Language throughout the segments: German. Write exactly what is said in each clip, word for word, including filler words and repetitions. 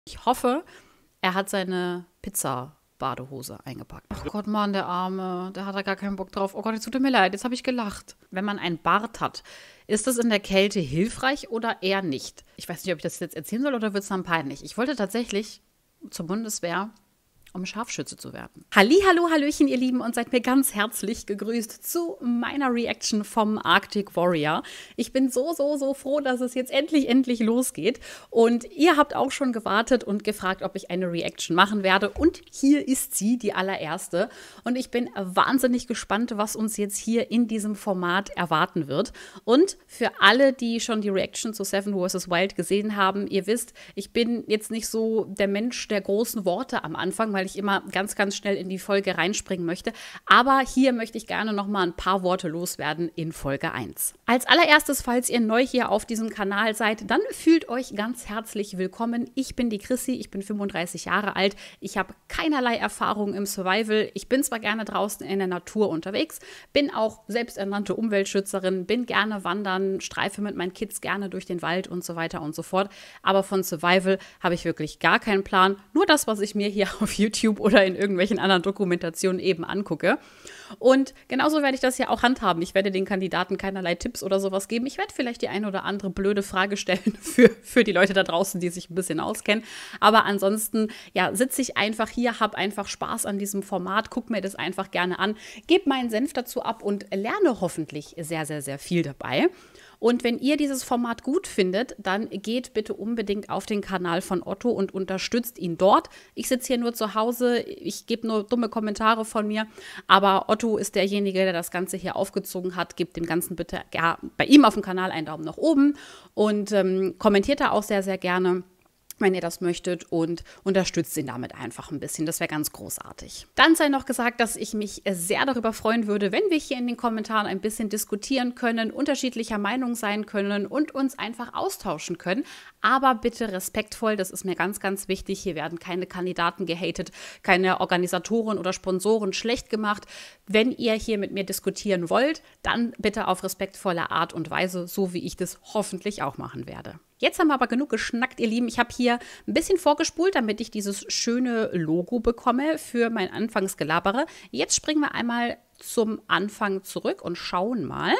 Ich hoffe, er hat seine Pizza-Badehose eingepackt. Ach Gott, Mann, der Arme, der hat da gar keinen Bock drauf. Oh Gott, jetzt tut mir leid, jetzt habe ich gelacht. Wenn man einen Bart hat, ist das in der Kälte hilfreich oder eher nicht? Ich weiß nicht, ob ich das jetzt erzählen soll oder wird es dann peinlich. Ich wollte tatsächlich zur Bundeswehr, um Scharfschütze zu werden. Hallihallo, Hallöchen, ihr Lieben, und seid mir ganz herzlich gegrüßt zu meiner Reaction vom Arctic Warrior. Ich bin so, so, so froh, dass es jetzt endlich, endlich losgeht. Und ihr habt auch schon gewartet und gefragt, ob ich eine Reaction machen werde. Und hier ist sie, die allererste. Und ich bin wahnsinnig gespannt, was uns jetzt hier in diesem Format erwarten wird. Und für alle, die schon die Reaction zu Seven versus. Wild gesehen haben, ihr wisst, ich bin jetzt nicht so der Mensch der großen Worte am Anfang, weil weil ich immer ganz, ganz schnell in die Folge reinspringen möchte. Aber hier möchte ich gerne noch mal ein paar Worte loswerden in Folge eins. Als allererstes, falls ihr neu hier auf diesem Kanal seid, dann fühlt euch ganz herzlich willkommen. Ich bin die Chrissy, ich bin fünfunddreißig Jahre alt. Ich habe keinerlei Erfahrung im Survival. Ich bin zwar gerne draußen in der Natur unterwegs, bin auch selbsternannte Umweltschützerin, bin gerne wandern, streife mit meinen Kids gerne durch den Wald und so weiter und so fort. Aber von Survival habe ich wirklich gar keinen Plan. Nur das, was ich mir hier auf YouTube oder in irgendwelchen anderen Dokumentationen eben angucke. Und genauso werde ich das ja auch handhaben. Ich werde den Kandidaten keinerlei Tipps oder sowas geben. Ich werde vielleicht die eine oder andere blöde Frage stellen für, für die Leute da draußen, die sich ein bisschen auskennen. Aber ansonsten, ja, sitze ich einfach hier, habe einfach Spaß an diesem Format, gucke mir das einfach gerne an, gebe meinen Senf dazu ab und lerne hoffentlich sehr, sehr, sehr viel dabei. Und wenn ihr dieses Format gut findet, dann geht bitte unbedingt auf den Kanal von Otto und unterstützt ihn dort. Ich sitze hier nur zu Hause, ich gebe nur dumme Kommentare von mir, aber Otto ist derjenige, der das Ganze hier aufgezogen hat. Gebt dem Ganzen bitte ja, bei ihm auf dem Kanal einen Daumen nach oben und ähm, kommentiert da auch sehr, sehr gerne, wenn ihr das möchtet, und unterstützt ihn damit einfach ein bisschen. Das wäre ganz großartig. Dann sei noch gesagt, dass ich mich sehr darüber freuen würde, wenn wir hier in den Kommentaren ein bisschen diskutieren können, unterschiedlicher Meinung sein können und uns einfach austauschen können. Aber bitte respektvoll, das ist mir ganz, ganz wichtig. Hier werden keine Kandidaten gehatet, keine Organisatoren oder Sponsoren schlecht gemacht. Wenn ihr hier mit mir diskutieren wollt, dann bitte auf respektvolle Art und Weise, so wie ich das hoffentlich auch machen werde. Jetzt haben wir aber genug geschnackt, ihr Lieben. Ich habe hier ein bisschen vorgespult, damit ich dieses schöne Logo bekomme für mein Anfangsgelabere. Jetzt springen wir einmal zum Anfang zurück und schauen mal.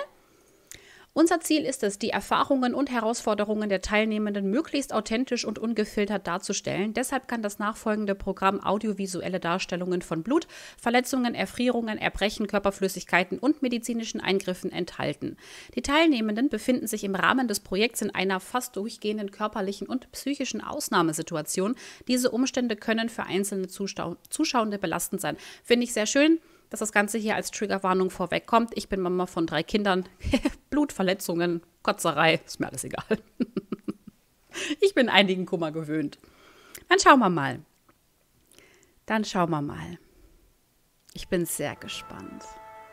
Unser Ziel ist es, die Erfahrungen und Herausforderungen der Teilnehmenden möglichst authentisch und ungefiltert darzustellen. Deshalb kann das nachfolgende Programm audiovisuelle Darstellungen von Blut, Verletzungen, Erfrierungen, Erbrechen, Körperflüssigkeiten und medizinischen Eingriffen enthalten. Die Teilnehmenden befinden sich im Rahmen des Projekts in einer fast durchgehenden körperlichen und psychischen Ausnahmesituation. Diese Umstände können für einzelne Zuschau- Zuschauende belastend sein. Finde ich sehr schön, dass das Ganze hier als Triggerwarnung vorwegkommt. Ich bin Mama von drei Kindern. Blutverletzungen, Kotzerei, ist mir alles egal. Ich bin einigen Kummer gewöhnt. Dann schauen wir mal. Dann schauen wir mal. Ich bin sehr gespannt.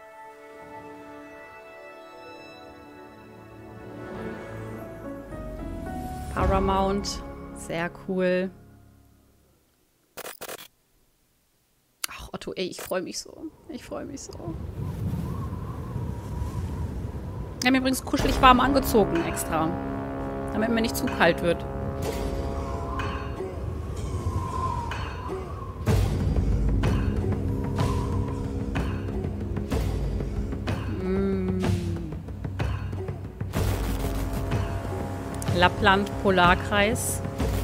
Paramount, sehr cool. Ach, Otto, ey, ich freue mich so. Ich freue mich so. Ich habe mir übrigens kuschelig warm angezogen extra, damit mir nicht zu kalt wird. Mm. Lappland Polarkreis.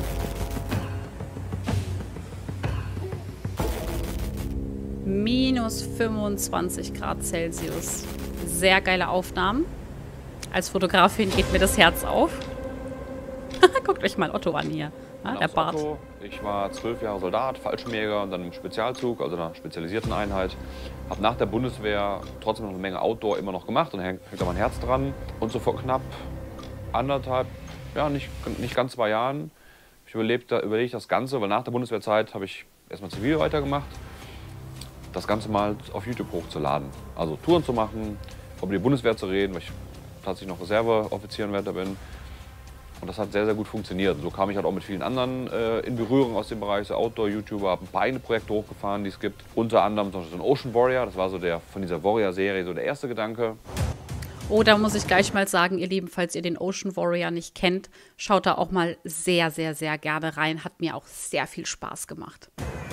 Minus fünfundzwanzig Grad Celsius. Sehr geile Aufnahmen. Als Fotografin geht mir das Herz auf. Guckt euch mal Otto an hier. Ja, der Bart. Otto. Ich war zwölf Jahre Soldat, Fallschirmjäger und dann im Spezialzug, also einer spezialisierten Einheit. Habe nach der Bundeswehr trotzdem noch eine Menge Outdoor immer noch gemacht und hängt da mein Herz dran. Und so vor knapp anderthalb, ja nicht, nicht ganz zwei Jahren, habe ich überlegt, überlegt das Ganze, weil nach der Bundeswehrzeit habe ich erstmal zivil weitergemacht, das Ganze mal auf YouTube hochzuladen. Also Touren zu machen, über die Bundeswehr zu reden, weil ich tatsächlich noch Reserveoffizierenwärter bin. Und das hat sehr, sehr gut funktioniert. So kam ich halt auch mit vielen anderen äh, in Berührung aus dem Bereich, so Outdoor-YouTuber, habe ein paar eigene Projekte hochgefahren, die es gibt. Unter anderem zum Beispiel so ein Ocean Warrior, das war so der von dieser Warrior-Serie so der erste Gedanke. Oh, da muss ich gleich mal sagen, ihr Lieben, falls ihr den Ocean Warrior nicht kennt, schaut da auch mal sehr, sehr, sehr gerne rein. Hat mir auch sehr viel Spaß gemacht.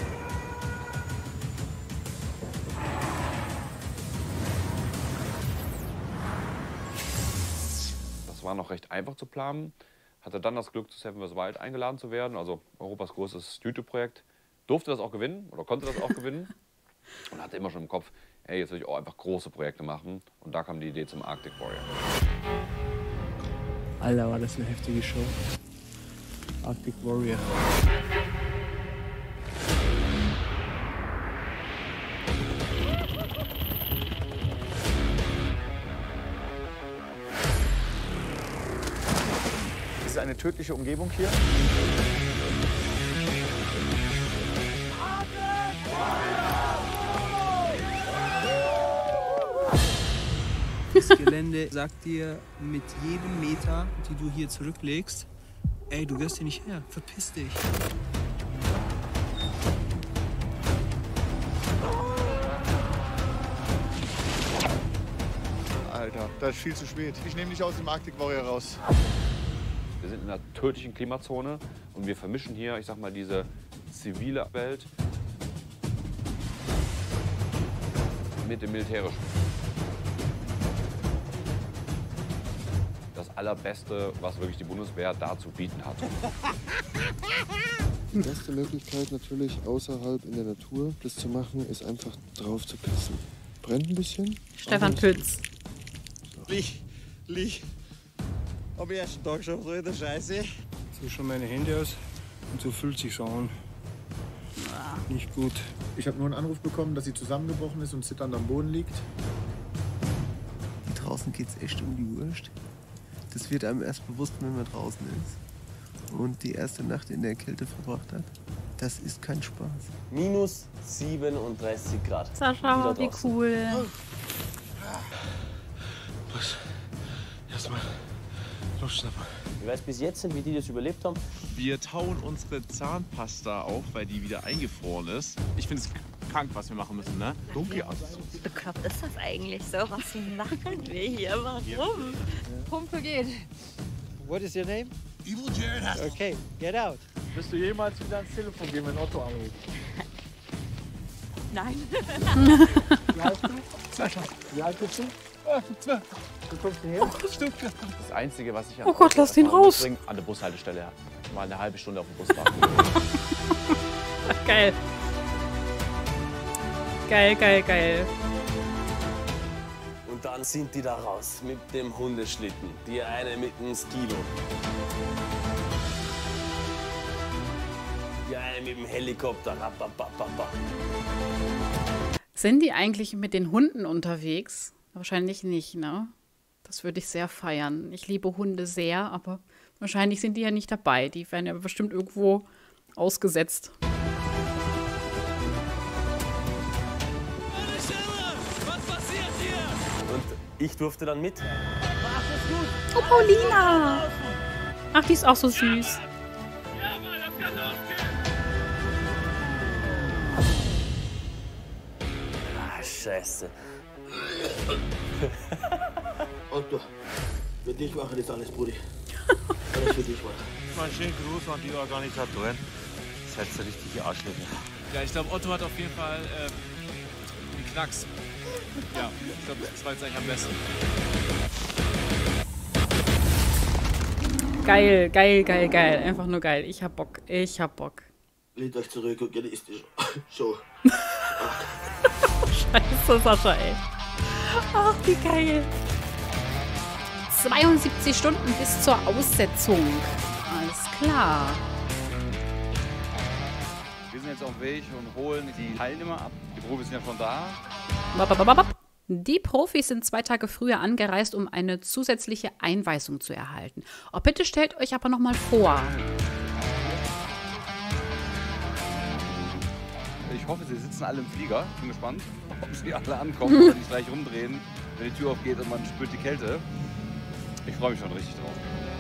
Das war noch recht einfach zu planen. Hatte dann das Glück, zu Seven versus. Wild eingeladen zu werden, also Europas größtes YouTube-Projekt. Durfte das auch gewinnen oder konnte das auch gewinnen. Und hatte immer schon im Kopf, ey, jetzt will ich auch einfach große Projekte machen. Und da kam die Idee zum Arctic Warrior. Alter, war das eine heftige Show. Arctic Warrior. Es ist eine tödliche Umgebung hier. Das Gelände sagt dir mit jedem Meter, die du hier zurücklegst, ey, du gehst hier nicht her, verpiss dich. Alter, das ist viel zu spät. Ich nehme dich aus dem Arctic Warrior raus. Wir sind in einer tödlichen Klimazone und wir vermischen hier, ich sag mal, diese zivile Welt mit dem militärischen. Das Allerbeste, was wirklich die Bundeswehr da zu bieten hat. Die beste Möglichkeit natürlich außerhalb in der Natur das zu machen, ist einfach drauf zu pissen. Brennt ein bisschen. Stefan Pütz. Lieg, lieg. Am ersten Tag schon so in der Scheiße. So schauen meine Hände aus und so fühlt sich's an. Nicht gut. Ich habe nur einen Anruf bekommen, dass sie zusammengebrochen ist und zitternd am Boden liegt. Draußen geht's echt um die Wurst. Das wird einem erst bewusst, wenn man draußen ist und die erste Nacht in der Kälte verbracht hat. Das ist kein Spaß. Minus siebenunddreißig Grad. Sascha, wie cool. Erstmal Luftschnapper. Ich weiß bis jetzt nicht, wie die das überlebt haben. Wir tauen unsere Zahnpasta auf, weil die wieder eingefroren ist. Ich finde es krank, was wir machen müssen, ne? Dunkel aus. Wie bekloppt ist das eigentlich so? Was machen wir hier? Warum? Pumpe geht. What is your name? Evil Jared Haskell. Okay, get out. Wirst du jemals wieder ans Telefon gehen, wenn Otto anruft? Nein. Wie heißt du? Sascha. Wie alt bist du? Ah, zwölf. Du kommst hierher? Stuttgart. Das Einzige, was ich an Oh Gott, lass den raus. mitbringe, an der Bushaltestelle mal eine halbe Stunde auf dem Bus warten. Geil. Geil, geil, geil. Und dann sind die da raus mit dem Hundeschlitten. Die eine mit dem Skilo. Die eine mit dem Helikopter. Rapapapapa. Sind die eigentlich mit den Hunden unterwegs? Wahrscheinlich nicht, ne? Das würde ich sehr feiern. Ich liebe Hunde sehr, aber wahrscheinlich sind die ja nicht dabei. Die werden ja bestimmt irgendwo ausgesetzt. Und ich durfte dann mit. Oh, Paulina! Ach, die ist auch so süß. Ah, Scheiße. Otto, für dich mache ich das alles, Brudi. Alles für dich machen. Mal einen schönen Gruß an die Organisatoren. Das heißt so richtige Arschlöcher. Ja, ich glaube, Otto hat auf jeden Fall ähm, einen Knacks. Ja, ich glaube, das war jetzt eigentlich am besten. Geil, geil, geil, geil. Einfach nur geil. Ich hab Bock. Ich hab Bock. Lehnt euch zurück und genießt die Show. Scheiße, Sascha, ey. Ach, wie geil. zweiundsiebzig Stunden bis zur Aussetzung. Alles klar. Wir sind jetzt auf dem Weg und holen die Teilnehmer ab. Die Profis sind ja schon da. Die Profis sind zwei Tage früher angereist, um eine zusätzliche Einweisung zu erhalten. Oh, bitte stellt euch aber noch mal vor. Ich hoffe, sie sitzen alle im Flieger. Ich bin gespannt, ob sie alle ankommen und sich gleich rumdrehen, wenn die Tür aufgeht und man spürt die Kälte. Ich freue mich schon richtig drauf.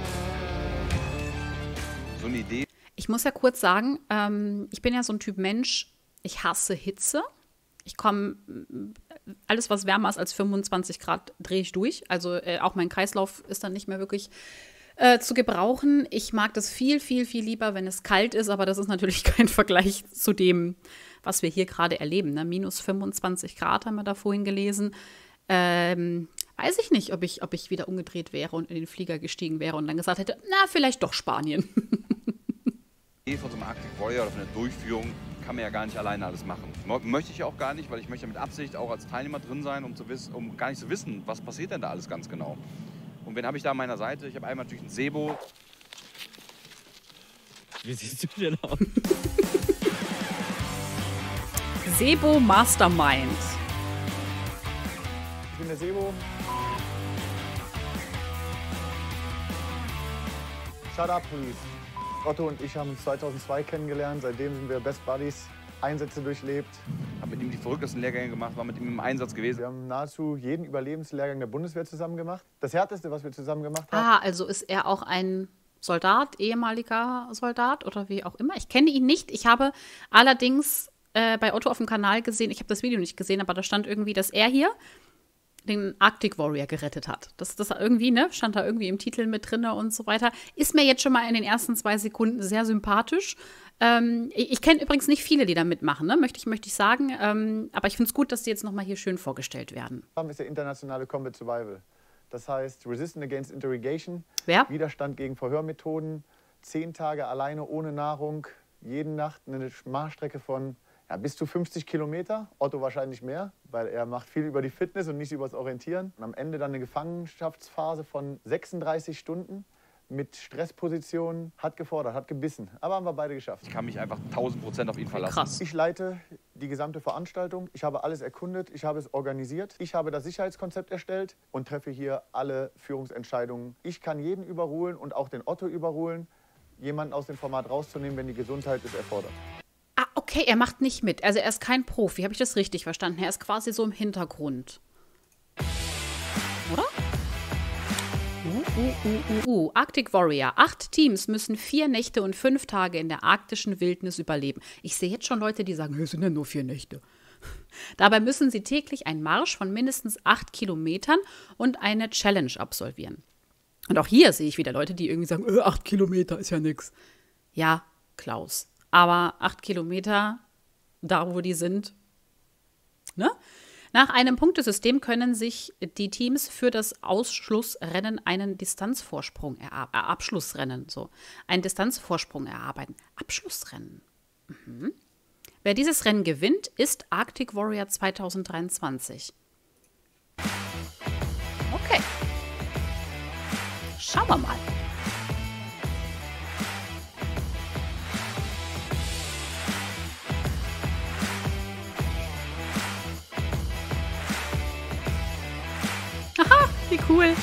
So eine Idee. Ich muss ja kurz sagen, ähm, ich bin ja so ein Typ Mensch, ich hasse Hitze. Ich komme alles, was wärmer ist als fünfundzwanzig Grad, drehe ich durch. Also äh, auch mein Kreislauf ist dann nicht mehr wirklich äh, zu gebrauchen. Ich mag das viel, viel, viel lieber, wenn es kalt ist, aber das ist natürlich kein Vergleich zu dem, was wir hier gerade erleben. Ne? Minus fünfundzwanzig Grad haben wir da vorhin gelesen. Ähm, weiß ich nicht, ob ich, ob ich wieder umgedreht wäre und in den Flieger gestiegen wäre und dann gesagt hätte, na, vielleicht doch Spanien. Von so einem Arctic Warrior oder von der Durchführung kann man ja gar nicht alleine alles machen. Möchte ich auch gar nicht, weil ich möchte mit Absicht auch als Teilnehmer drin sein, um, zu wissen, um gar nicht zu wissen, was passiert denn da alles ganz genau. Und wen habe ich da an meiner Seite? Ich habe einmal natürlich einen Sebo. Wie siehst du denn aus? Sebo Mastermind. Ich bin der Sebo. Shut up, please. Otto und ich haben uns zweitausendzwei kennengelernt. Seitdem sind wir Best Buddies. Einsätze durchlebt. Habe mit ihm die verrücktesten Lehrgänge gemacht, war mit ihm im Einsatz gewesen. Wir haben nahezu jeden Überlebenslehrgang der Bundeswehr zusammen gemacht. Das härteste, was wir zusammen gemacht haben. Ah, also ist er auch ein Soldat, ehemaliger Soldat oder wie auch immer. Ich kenne ihn nicht. Ich habe allerdings äh, bei Otto auf dem Kanal gesehen, ich habe das Video nicht gesehen, aber da stand irgendwie, dass er hier den Arctic Warrior gerettet hat. Das, das irgendwie, ne, stand da irgendwie im Titel mit drin und so weiter. Ist mir jetzt schon mal in den ersten zwei Sekunden sehr sympathisch. Ähm, ich ich kenne übrigens nicht viele, die da mitmachen, ne, möchte ich, möchte ich sagen. Ähm, aber ich finde es gut, dass die jetzt noch mal hier schön vorgestellt werden. Das ist der internationale Combat Survival. Das heißt Resistance Against Interrogation. Wer? Widerstand gegen Verhörmethoden. Zehn Tage alleine ohne Nahrung. Jede Nacht eine Marschstrecke von ja, bis zu fünfzig Kilometer, Otto wahrscheinlich mehr, weil er macht viel über die Fitness und nicht über das Orientieren. Und am Ende dann eine Gefangenschaftsphase von sechsunddreißig Stunden mit Stresspositionen, hat gefordert, hat gebissen. Aber haben wir beide geschafft. Ich kann mich einfach tausend Prozent auf ihn verlassen. Krass. Ich leite die gesamte Veranstaltung. Ich habe alles erkundet, ich habe es organisiert. Ich habe das Sicherheitskonzept erstellt und treffe hier alle Führungsentscheidungen. Ich kann jeden überrulen und auch den Otto überrulen, jemanden aus dem Format rauszunehmen, wenn die Gesundheit es erfordert. Ah, okay, er macht nicht mit. Also er ist kein Profi. Habe ich das richtig verstanden? Er ist quasi so im Hintergrund. Oder? Uh, uh, uh, uh, uh. Arctic Warrior. Acht Teams müssen vier Nächte und fünf Tage in der arktischen Wildnis überleben. Ich sehe jetzt schon Leute, die sagen, es sind ja nur vier Nächte. Dabei müssen sie täglich einen Marsch von mindestens acht Kilometern und eine Challenge absolvieren. Und auch hier sehe ich wieder Leute, die irgendwie sagen, äh, acht Kilometer ist ja nix. Ja, Klaus. Aber acht Kilometer, da wo die sind, ne? Nach einem Punktesystem können sich die Teams für das Ausschlussrennen einen Distanzvorsprung erarbeiten. Äh, Abschlussrennen, so. Einen Distanzvorsprung erarbeiten. Abschlussrennen. Mhm. Wer dieses Rennen gewinnt, ist Arctic Warrior zwanzig dreiundzwanzig. Okay. Schauen wir mal. Aha, wie cool.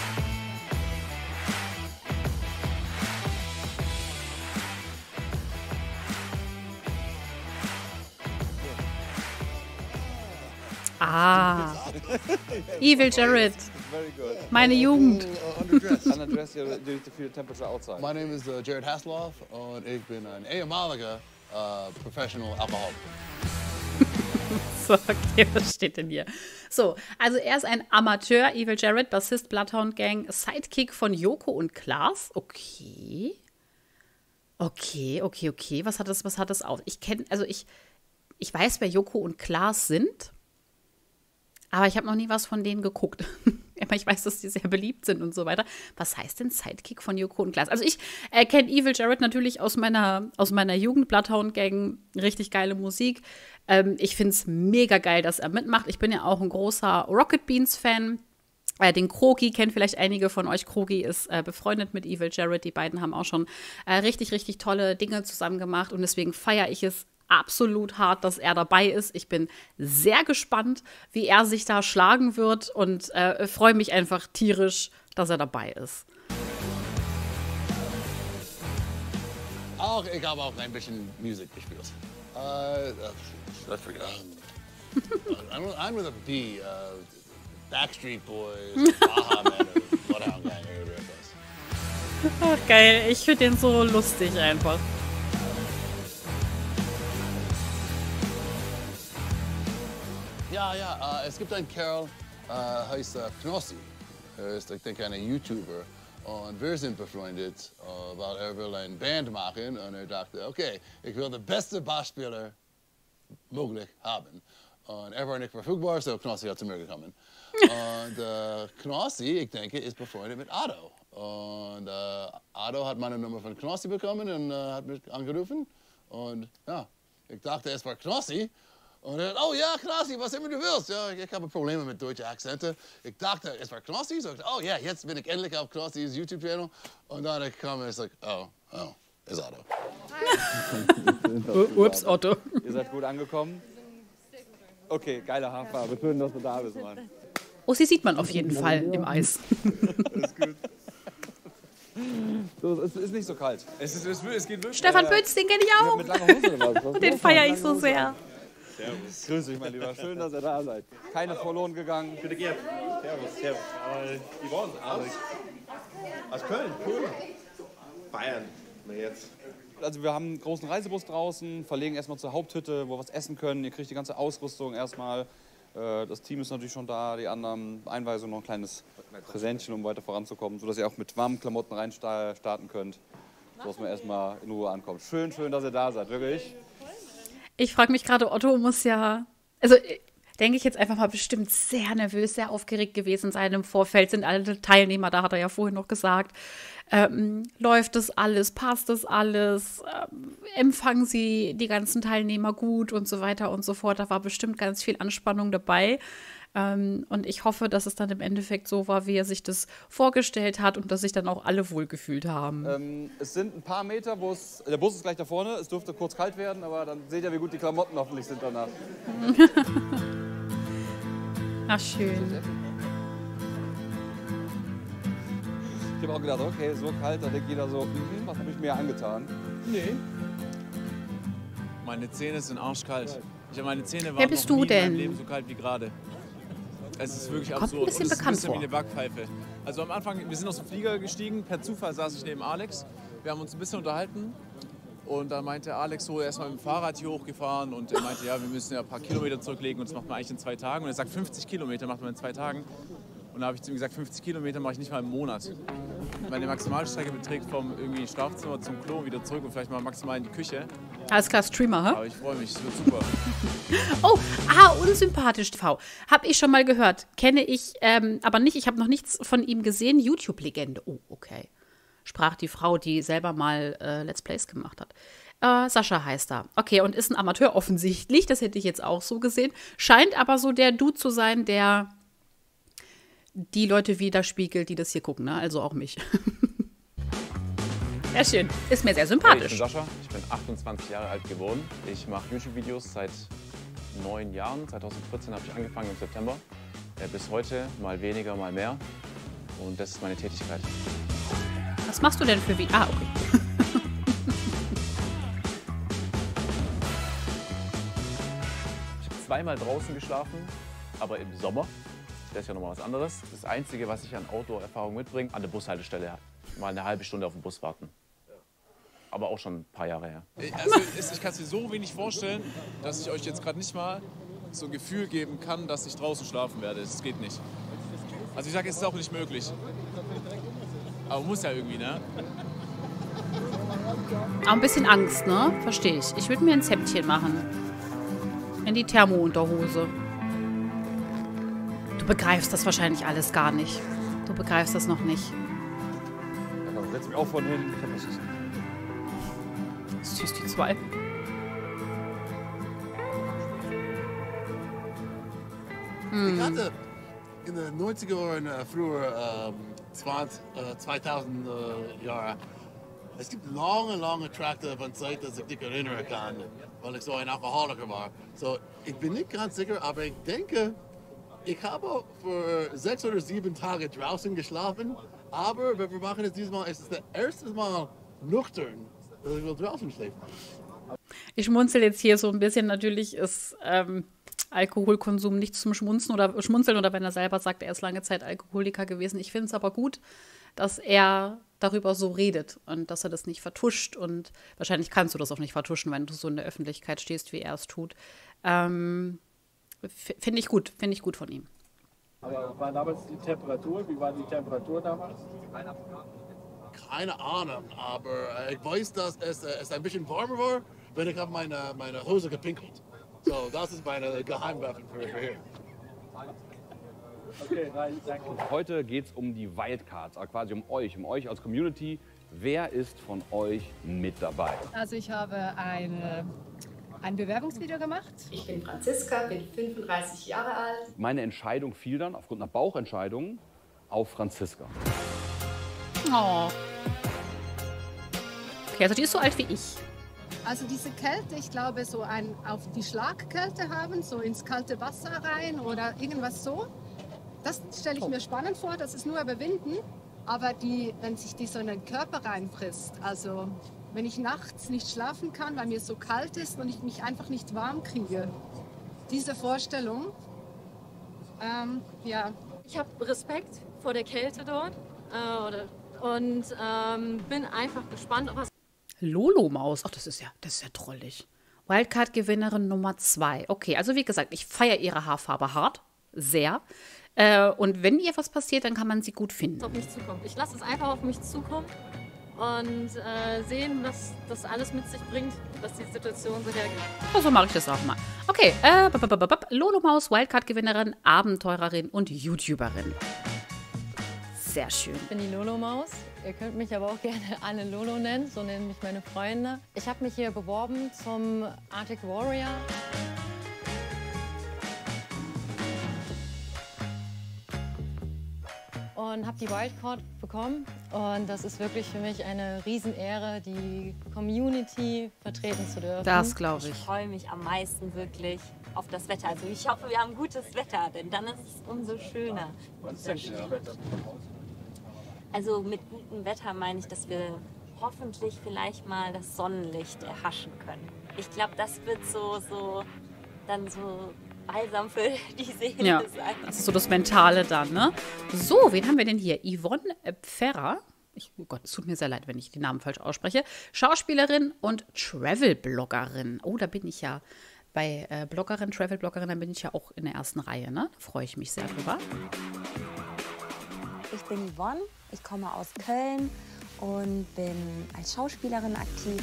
Ah. Evil Jared. Meine Jugend. Undress you due to feel temperature outside. My name is uh, Jared Hasselhoff und ich bin ein ehemaliger uh, Professional Alcoholic. So, okay, was steht denn hier? So, also er ist ein Amateur, Evil Jared, Bassist, Bloodhound Gang, Sidekick von Joko und Klaas. Okay. Okay, okay, okay. Was hat das, was hat das auf? Ich kenne, also ich, ich weiß, wer Joko und Klaas sind, aber ich habe noch nie was von denen geguckt. Aber ich weiß, dass die sehr beliebt sind und so weiter. Was heißt denn Sidekick von Joko und Klaas? Also ich äh, kenne Evil Jared natürlich aus meiner, aus meiner Jugend, Bloodhound Gang, richtig geile Musik. Ähm, ich finde es mega geil, dass er mitmacht. Ich bin ja auch ein großer Rocket Beans-Fan. Äh, den Krogi kennt vielleicht einige von euch. Krogi ist äh, befreundet mit Evil Jared. Die beiden haben auch schon äh, richtig, richtig tolle Dinge zusammen gemacht. Und deswegen feiere ich es absolut hart, dass er dabei ist. Ich bin sehr gespannt, wie er sich da schlagen wird und äh, freue mich einfach tierisch, dass er dabei ist. Auch, ich habe auch ein bisschen Musik gespielt. Uh, uh, I forget. Um, I'm, I'm with a B. Uh, Backstreet Boys, Baha Men, Bloodhound Gang, irgendwas. Ach geil, ich finde den so lustig einfach. Ja, ja, äh, es gibt einen Kerl, äh, heißt äh, Knossi. Er ist, ich denke, ein YouTuber. Und wir sind befreundet, äh, weil er will eine Band machen. Und er dachte, okay, ich will den besten Bassspieler möglich haben. Und er war nicht verfügbar, so Knossi hat zu mir gekommen. Und äh, Knossi, ich denke, ist befreundet mit Otto. Und äh, Otto hat meine Nummer von Knossi bekommen und äh, hat mich angerufen. Und ja, ich dachte, es war Knossi. Und er, oh ja, Knossi, was immer du willst. Ja, ich habe Probleme mit deutschen Akzenten. Ich dachte, es war Knossi. So, oh ja, jetzt bin ich endlich auf Knossis YouTube-Channel. Und dann ich kam und ich sage, oh, oh, ist Otto. Ups, Otto. Ihr seid gut angekommen? Okay, geile Haarfarbe. Schön, dass du da bist, Mann. Oh, sie sieht man auf jeden Fall im Eis. Das ist gut. So, es ist nicht so kalt. Es, ist, es, es geht wirklich. Stefan Pütz, den kenne ich auch. Mit langer Hose oder was? Den feiere ich so sehr. Servus. Grüß dich, mein Lieber. Schön, dass ihr da seid. Keine verloren gegangen. Bitte gern. Servus, servus. Äh, Yvonne, aus, aus Köln, cool. Bayern, na jetzt. Also wir haben einen großen Reisebus draußen, verlegen erstmal zur Haupthütte, wo wir was essen können. Ihr kriegt die ganze Ausrüstung erstmal. Das Team ist natürlich schon da, die anderen Einweisungen, noch ein kleines Präsentchen, um weiter voranzukommen, sodass ihr auch mit warmen Klamotten rein starten könnt, sodass man erstmal in Ruhe ankommt. Schön, schön, dass ihr da seid, wirklich. Ich frage mich gerade, Otto muss ja, also denke ich jetzt einfach mal, bestimmt sehr nervös, sehr aufgeregt gewesen sein im Vorfeld, sind alle Teilnehmer, da hat er ja vorhin noch gesagt, ähm, läuft das alles, passt das alles, ähm, empfangen sie die ganzen Teilnehmer gut und so weiter und so fort. Da war bestimmt ganz viel Anspannung dabei. Ähm, und ich hoffe, dass es dann im Endeffekt so war, wie er sich das vorgestellt hat und dass sich dann auch alle wohlgefühlt haben. Ähm, es sind ein paar Meter, wo es, der Bus ist gleich da vorne, es dürfte kurz kalt werden, aber dann seht ihr, wie gut die Klamotten hoffentlich sind danach. Ach, schön. Ich habe auch gedacht, okay, so kalt, da denkt jeder so, hm, was habe ich mir angetan? Nee. Meine Zähne sind arschkalt. Ich habe meine Zähne Wer bist du noch nie denn? in meinem Leben so kalt wie gerade. Es ist wirklich Kommt absurd. ein bisschen Und es ist bekannt ein bisschen vor. wie eine Backpfeife. Also am Anfang, wir sind aus dem Flieger gestiegen, per Zufall saß ich neben Alex. Wir haben uns ein bisschen unterhalten. Und dann meinte Alex so, er ist mal mit dem Fahrrad hier hochgefahren und er meinte, ja, wir müssen ja ein paar Kilometer zurücklegen und das macht man eigentlich in zwei Tagen. Und er sagt, fünfzig Kilometer macht man in zwei Tagen. Und da habe ich zu ihm gesagt, fünfzig Kilometer mache ich nicht mal im Monat. Meine Maximalstrecke beträgt vom irgendwie Schlafzimmer zum Klo wieder zurück und vielleicht mal maximal in die Küche. Alles klar, Streamer, hä? Aber ich freue mich, es wird super. Oh, ah, unsympathisch T V. Hab ich schon mal gehört. Kenne ich, ähm, aber nicht, ich habe noch nichts von ihm gesehen. YouTube-Legende. Oh, okay. Sprach die Frau, die selber mal äh, Let's Plays gemacht hat. Äh, Sascha heißt er. Okay, und ist ein Amateur offensichtlich. Das hätte ich jetzt auch so gesehen. Scheint aber so der Dude zu sein, der die Leute widerspiegelt, die das hier gucken, ne? Also auch mich. Sehr schön. Ist mir sehr sympathisch. Hey, ich bin Sascha, ich bin achtundzwanzig Jahre alt geworden. Ich mache YouTube-Videos seit neun Jahren. zweitausendvierzehn habe ich angefangen im September. Äh, bis heute mal weniger, mal mehr. Und das ist meine Tätigkeit. Was machst du denn für Videos? Ah, okay. Ich habe zweimal draußen geschlafen, aber im Sommer. Das ist ja nochmal was anderes. Das Einzige, was ich an Outdoor-Erfahrung mitbringe, an der Bushaltestelle mal eine halbe Stunde auf den Bus warten. Aber auch schon ein paar Jahre her. Also ich kann es mir so wenig vorstellen, dass ich euch jetzt gerade nicht mal so ein Gefühl geben kann, dass ich draußen schlafen werde. Das geht nicht. Also ich sage, es ist auch nicht möglich. Aber muss ja irgendwie, ne? Auch ein bisschen Angst, ne? Verstehe ich. Ich würde mir ein Zäpfchen machen. In die Thermo-Unterhose. Du begreifst das wahrscheinlich alles gar nicht. Du begreifst das noch nicht. Ja, komm, setz mich auch vorne hin. Ich hab was zu Süß, die zwei. Ich hatte in den neunziger Jahren, äh, früher, ähm, zwanzig, äh, zweitausend äh, Jahre, es gibt lange, lange Trakte von Zeit, dass ich dich erinnern kann, weil ich so ein Alkoholiker war. So, ich bin nicht ganz sicher, aber ich denke, ich habe für sechs oder sieben Tage draußen geschlafen, aber wenn wir machen es dieses Mal, es ist das erste Mal nüchtern, dass ich will draußen schlafen. Ich schmunzel jetzt hier so ein bisschen. Natürlich ist ähm, Alkoholkonsum nicht zum Schmunzen oder Schmunzeln oder wenn er selber sagt, er ist lange Zeit Alkoholiker gewesen. Ich finde es aber gut, dass er darüber so redet und dass er das nicht vertuscht. Und wahrscheinlich kannst du das auch nicht vertuschen, wenn du so in der Öffentlichkeit stehst, wie er es tut. Ähm, Finde ich gut, finde ich gut von ihm. Aber war damals die Temperatur? Wie war die Temperatur damals? Keine Ahnung, aber ich weiß, dass es, es ein bisschen warmer war, wenn ich auf meine, meine Hose gepinkelt. So, das ist meine Geheimwaffe für, für hier. Okay, nein, danke. Heute geht es um die Wildcards, also quasi um euch, um euch als Community. Wer ist von euch mit dabei? Also ich habe ein, ein Bewerbungsvideo gemacht. Ich bin Franziska, bin fünfunddreißig Jahre alt. Meine Entscheidung fiel dann aufgrund einer Bauchentscheidung auf Franziska. Oh. Okay, also die ist so alt wie ich. Also diese Kälte, ich glaube, so ein auf die Schlagkälte haben, so ins kalte Wasser rein oder irgendwas so. Das stelle ich mir spannend vor, das ist nur überwinden. Aber die, wenn sich die so in den Körper reinfrisst, also wenn ich nachts nicht schlafen kann, weil mir so kalt ist und ich mich einfach nicht warm kriege, diese Vorstellung, ähm, ja. Ich habe Respekt vor der Kälte dort äh, oder, und ähm, bin einfach gespannt, was... Lolo-Maus, ach, das ist ja, das ist ja drollig. Wildcard-Gewinnerin Nummer zwei. Okay, also wie gesagt, ich feiere ihre Haarfarbe hart, sehr. Äh, und wenn ihr was passiert, dann kann man sie gut finden. Auf mich zukommt. Ich lasse es einfach auf mich zukommen und äh, sehen, was das alles mit sich bringt, was die Situation so hergibt. Oh, so mache ich das auch mal. Okay, äh, Lolo-Maus, Wildcard-Gewinnerin, Abenteurerin und YouTuberin. Sehr schön. Ich bin die Lolo-Maus. Ihr könnt mich aber auch gerne Anne Lolo nennen, so nennen mich meine Freunde. Ich habe mich hier beworben zum Arctic Warrior. Und habe die Wildcard bekommen. Und das ist wirklich für mich eine Riesenehre, die Community vertreten zu dürfen. Das glaube ich. Ich freue mich am meisten wirklich auf das Wetter. Also ich hoffe, wir haben gutes Wetter, denn dann ist es umso schöner. Was ist denn gutes Wetter? Also mit gutem Wetter meine ich, dass wir hoffentlich vielleicht mal das Sonnenlicht erhaschen können. Ich glaube, das wird so, so dann so balsam für die Seele Ja, sein. das ist so das Mentale dann, ne? So, wen haben wir denn hier? Yvonne Pferrer. Ich, oh Gott, es tut mir sehr leid, wenn ich die Namen falsch ausspreche. Schauspielerin und Travel-Bloggerin. Oh, da bin ich ja bei äh, Bloggerin, Travel-Bloggerin, da bin ich ja auch in der ersten Reihe, ne? Da freue ich mich sehr drüber. Ich bin Yvonne, ich komme aus Köln und bin als Schauspielerin aktiv.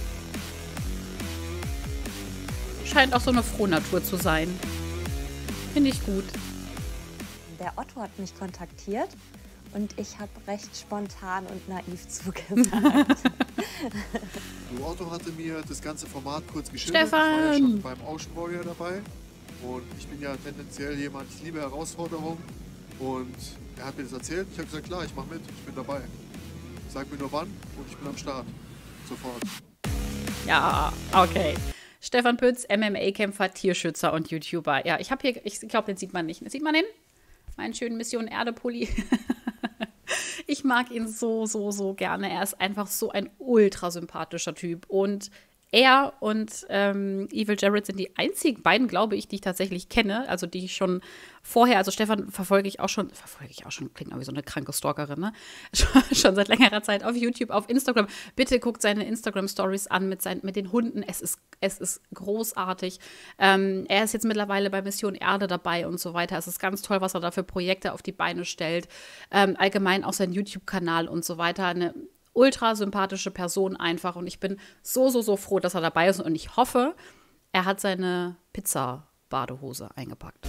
Scheint auch so eine Frohnatur zu sein. Finde ich gut. Der Otto hat mich kontaktiert und ich habe recht spontan und naiv zugesagt. Du, Otto hatte mir das ganze Format kurz geschildert. Stefan! Ich war ja schon beim Ocean Warrior dabei und ich bin ja tendenziell jemand, ich liebe Herausforderungen und er hat mir das erzählt. Ich habe gesagt, klar, ich mache mit, ich bin dabei. Sag mir nur wann und ich bin am Start. Sofort. Ja, okay. Stefan Pütz, M M A-Kämpfer, Tierschützer und YouTuber. Ja, ich habe hier, ich glaube, den sieht man nicht. Sieht man den? Meinen schönen Mission Erde-Pulli. Ich mag ihn so, so, so gerne. Er ist einfach so ein ultra sympathischer Typ. Und er und ähm, Evil Jared sind die einzigen beiden, glaube ich, die ich tatsächlich kenne. Also die ich schon vorher, also Stefan verfolge ich auch schon, verfolge ich auch schon, klingt wie so eine kranke Stalkerin, ne? Schon, schon seit längerer Zeit auf YouTube, auf Instagram. Bitte guckt seine Instagram-Stories an mit, sein, mit den Hunden. Es ist, es ist großartig. Ähm, er ist jetzt mittlerweile bei Mission Erde dabei und so weiter. Es ist ganz toll, was er da für Projekte auf die Beine stellt. Ähm, allgemein auch sein YouTube-Kanal und so weiter. Eine ultra sympathische Person einfach. Und ich bin so, so, so froh, dass er dabei ist. Und ich hoffe, er hat seine Pizza-Badehose eingepackt.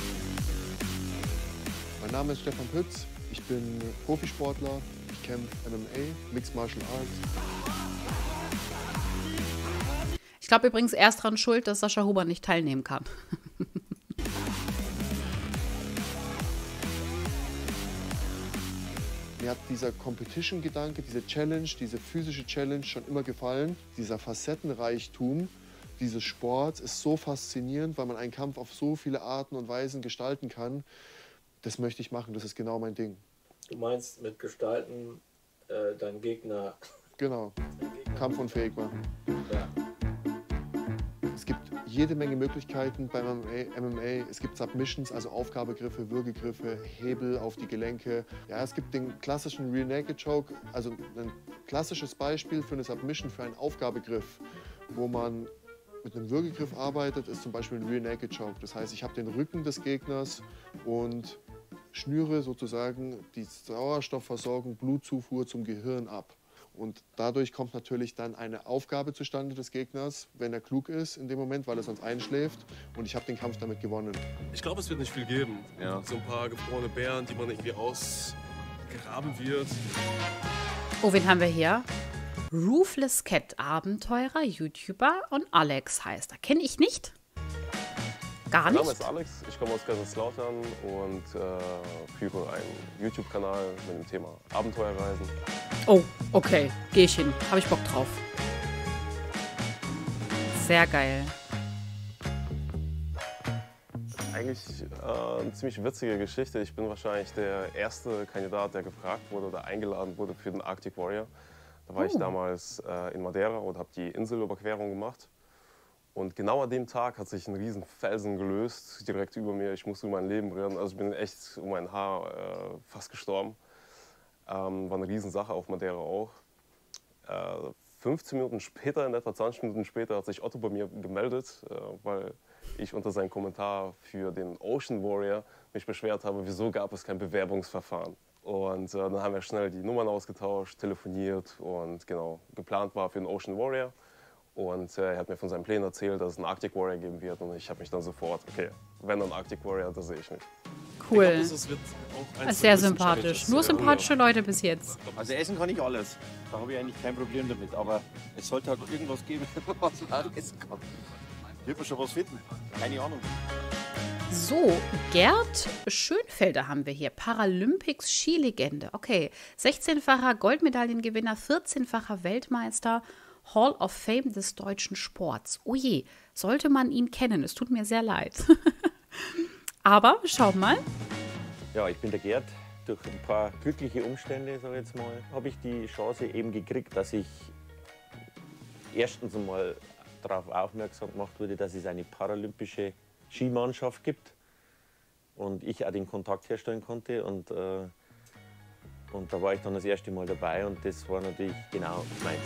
Mein Name ist Stefan Pütz, ich bin Profisportler, ich kämpfe M M A, Mixed Martial Arts. Ich glaube übrigens, er ist dran schuld, dass Sascha Huber nicht teilnehmen kann. Mir hat dieser Competition-Gedanke, diese Challenge, diese physische Challenge schon immer gefallen. Dieser Facettenreichtum dieses Sports ist so faszinierend, weil man einen Kampf auf so viele Arten und Weisen gestalten kann. Das möchte ich machen, das ist genau mein Ding. Du meinst mit Gestalten äh, deinen Gegner... Genau, kampfunfähig machen. Ja. Es gibt jede Menge Möglichkeiten beim M M A. Es gibt Submissions, also Aufgabegriffe, Würgegriffe, Hebel auf die Gelenke. Ja, es gibt den klassischen Rear Naked Choke, also ein klassisches Beispiel für eine Submission, für einen Aufgabegriff, wo man mit einem Würgegriff arbeitet, ist zum Beispiel ein Rear Naked Choke. Das heißt, ich habe den Rücken des Gegners und schnüre sozusagen die Sauerstoffversorgung, Blutzufuhr zum Gehirn ab. Und dadurch kommt natürlich dann eine Aufgabe zustande des Gegners, wenn er klug ist in dem Moment, weil er sonst einschläft. Und ich habe den Kampf damit gewonnen. Ich glaube, es wird nicht viel geben. Ja. So ein paar gefrorene Bären, die man irgendwie ausgraben wird. Oh, wen haben wir hier? Roofless Cat, Abenteurer, YouTuber und Alex heißt er. Kenne ich nicht. Gar nicht. Mein Name ist Alex, ich komme aus Kaiserslautern und äh, führe einen YouTube-Kanal mit dem Thema Abenteuerreisen. Oh, okay. Gehe ich hin. Habe ich Bock drauf. Sehr geil. Eigentlich äh, eine ziemlich witzige Geschichte. Ich bin wahrscheinlich der erste Kandidat, der gefragt wurde oder eingeladen wurde für den Arctic Warrior. Da war uh. ich damals äh, in Madeira und habe die Inselüberquerung gemacht. Und genau an dem Tag hat sich ein riesen Felsen gelöst, direkt über mir. Ich musste um mein Leben rennen. Also ich bin echt um mein Haar äh, fast gestorben. Ähm, war eine Riesensache auf Madeira auch. Äh, fünfzehn Minuten später, in etwa zwanzig Minuten später, hat sich Otto bei mir gemeldet, äh, weil ich unter seinem Kommentar für den Ocean Warrior mich beschwert habe, wieso gab es kein Bewerbungsverfahren. Und äh, dann haben wir schnell die Nummern ausgetauscht, telefoniert und genau, geplant war für den Ocean Warrior. Und äh, er hat mir von seinen Plänen erzählt, dass es einen Arctic Warrior geben wird. Und ich habe mich dann sofort, okay, wenn dann Arctic Warrior, da sehe ich mich. Cool. Ich glaub, das wird auch eins sehr der sympathisch. Nur ja, sympathische Leute bis jetzt. Also essen kann ich alles. Da habe ich eigentlich kein Problem damit. Aber es sollte halt irgendwas geben, was man essen kann. Wird man schon was finden? Keine Ahnung. So, Gerd Schönfelder haben wir hier. Paralympics Skilegende. Okay, sechzehnfacher Goldmedaillengewinner, vierzehnfacher Weltmeister. Hall of Fame des deutschen Sports. Oh je, sollte man ihn kennen. Es tut mir sehr leid. Aber schaut mal. Ja, ich bin der Gerd. Durch ein paar glückliche Umstände, sage ich jetzt mal, habe ich die Chance eben gekriegt, dass ich erstens einmal darauf aufmerksam gemacht wurde, dass es eine paralympische Skimannschaft gibt und ich auch den Kontakt herstellen konnte. Und, äh, und da war ich dann das erste Mal dabei und das war natürlich genau meins.